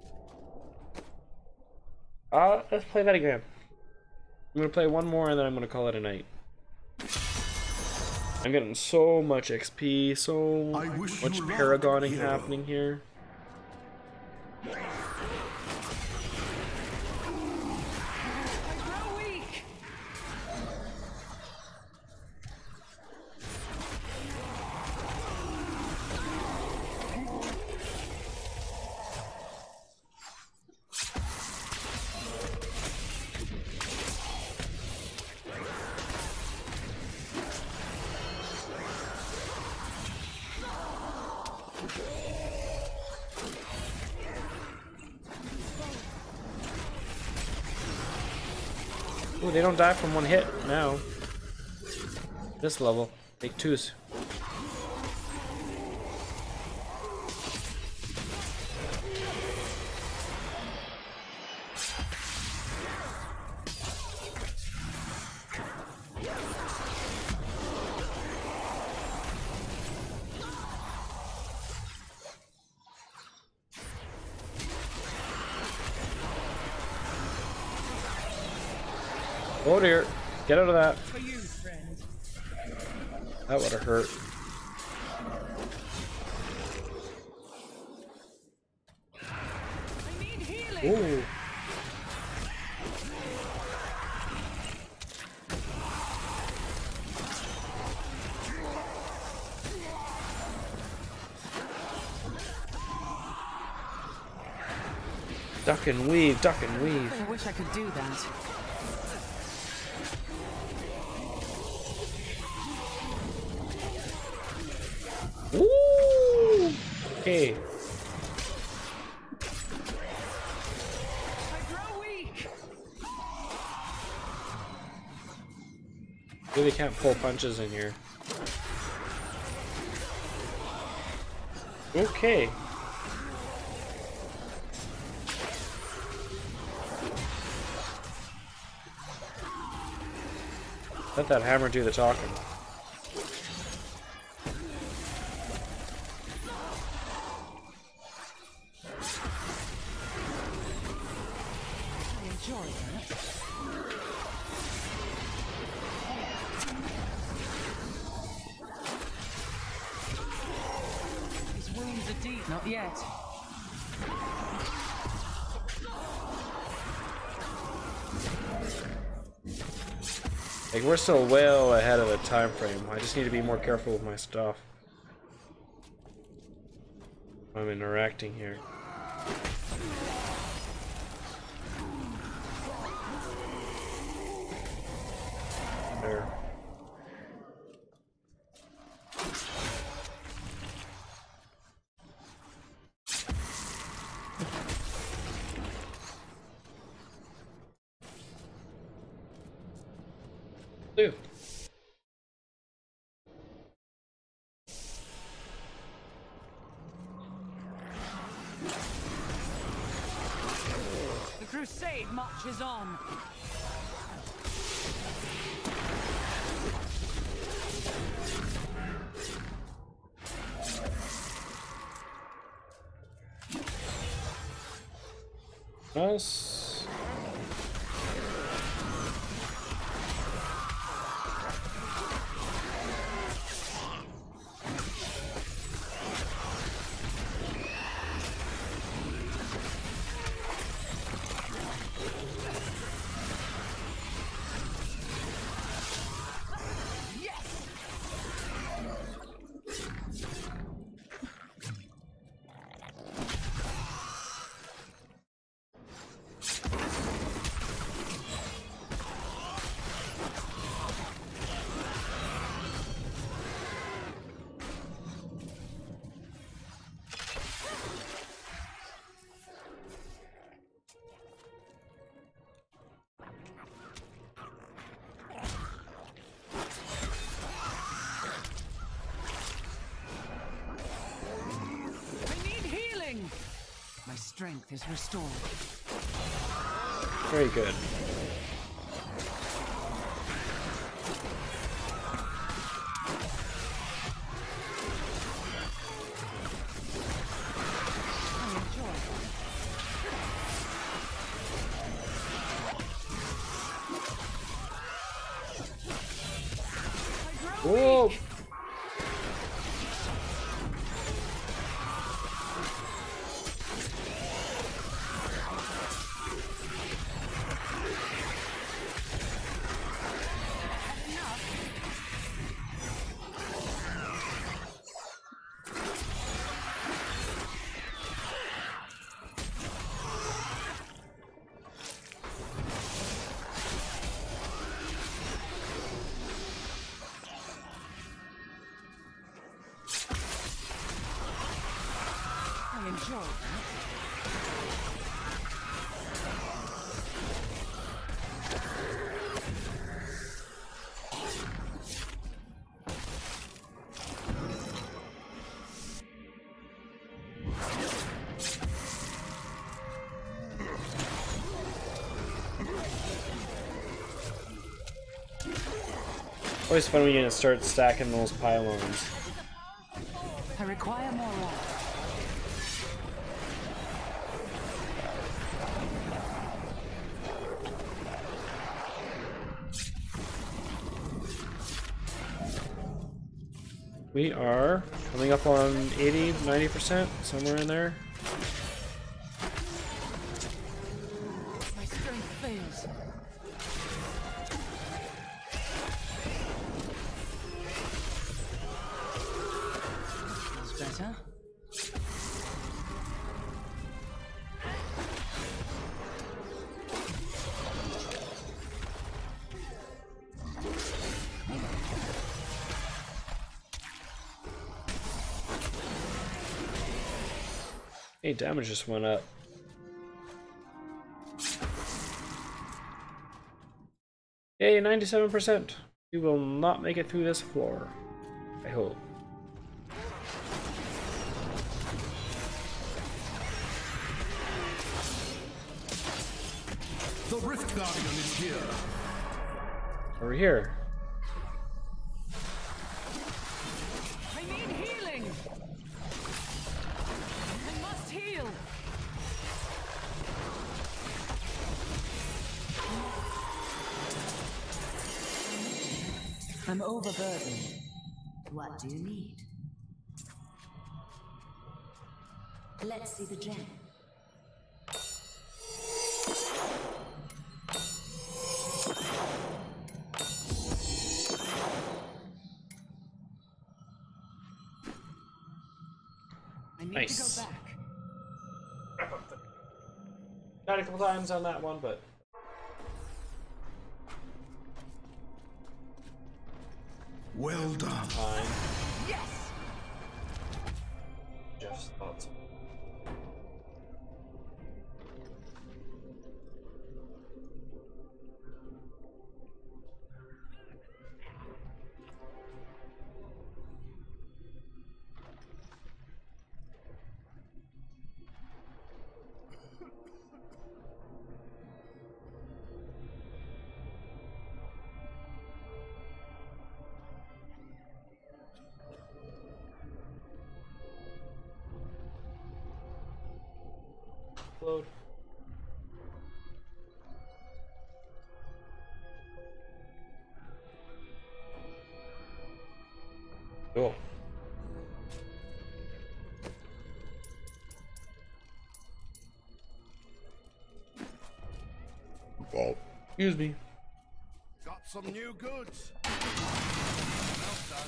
fun. Let's play that again. I'm gonna play one more and then I'm gonna call it a night. I'm getting so much XP, so much paragoning happening here. Ooh, they don't die from one hit now. This level, take twos. Oh dear, get out of that. For you, friend. That would have hurt. I need healing. Ooh. Duck and weave, duck and weave. I wish I could do that. Ooh. Okay. I grow weak. Really can't pull punches in here. Okay. Let that hammer do the talking. I enjoy that. His wounds are deep. Not yet. Like, we're still well ahead of the time frame. I just need to be more careful with my stuff. I'm interacting here. There. Do. The crusade marches on. Nice. strength is restored. Very good. Whoa! I enjoy that. Always fun when you start stacking those pylons. I require more rock. We are coming up on 80, 90%, somewhere in there. My strength fails. Feels better. Hey, damage just went up. Yay, 97%. We will not make it through this floor. I hope. The Rift Guardian is here. Over here. I need healing. I must heal. I'm overburdened. What do you need? Let's see the gem. I need Nice. to go back. Died a couple times on that one, but Well done. fine. Yes. Jeff's thoughts. Load. Cool. Well, excuse me. Got some new goods. Well done.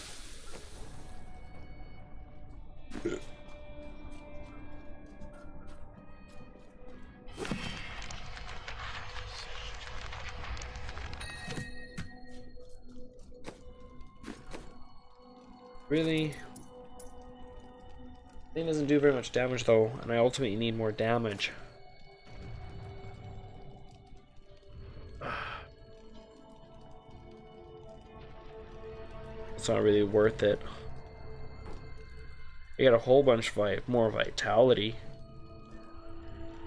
Really? Thing doesn't do very much damage though, and I ultimately need more damage. It's not really worth it. I get a whole bunch of more vitality.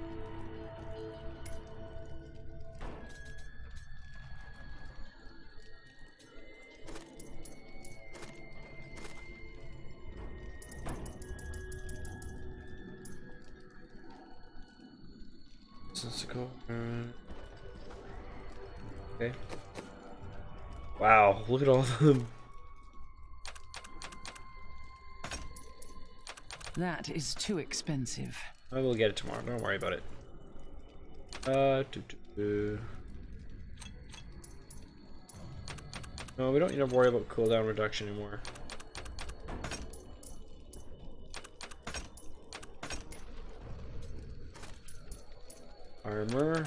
Okay. Wow, look at all of them. That is too expensive. I will get it tomorrow. Don't worry about it. No, we don't need to worry about cooldown reduction anymore. Armor.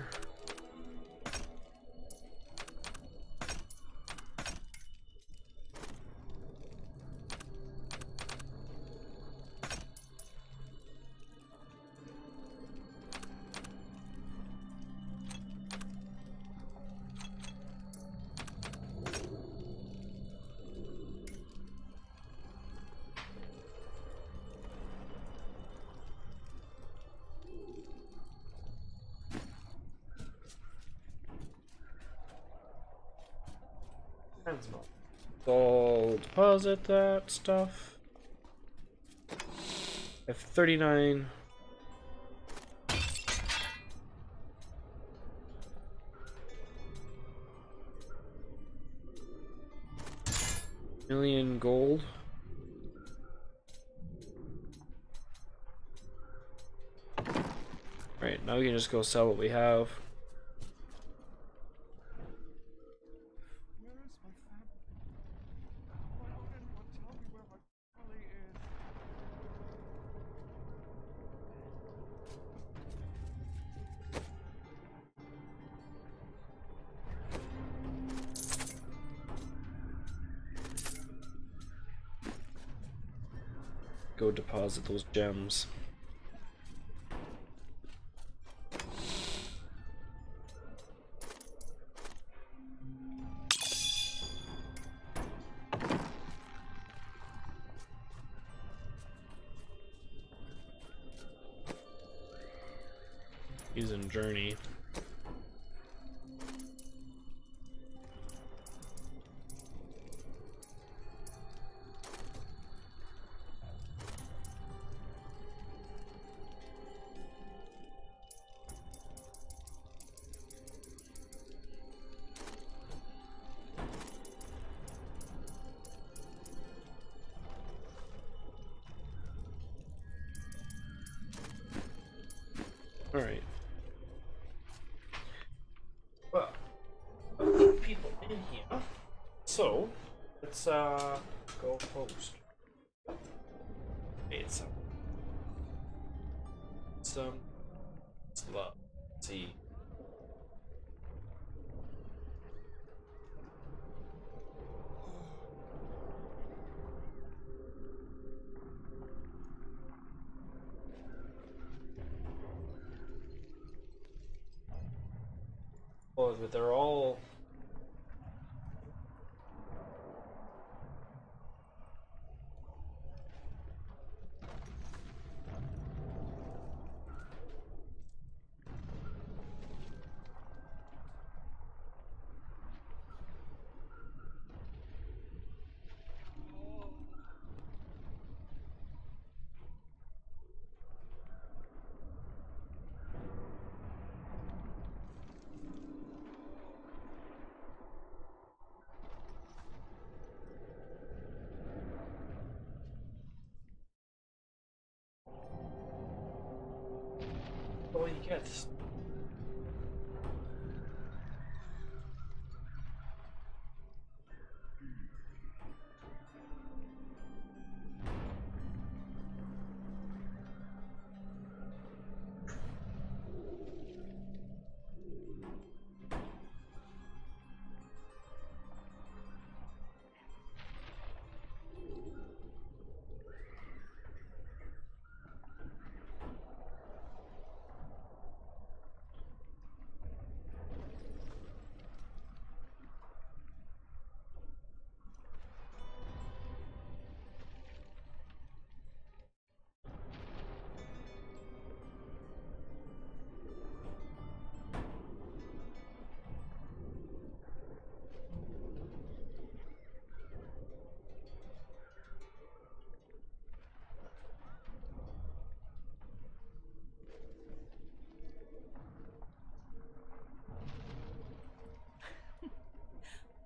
So deposit that stuff. I have 39. Million gold. Right, now we can just go sell what we have. Go deposit those gems. Using Journey. All right. Well, people in here. So let's go post. Made some love. Let's see. Oh, but they're all. What do you get?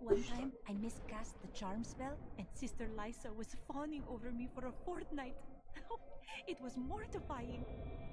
One time, I miscast the charm spell, and Sister Lysa was fawning over me for a fortnight. It was mortifying.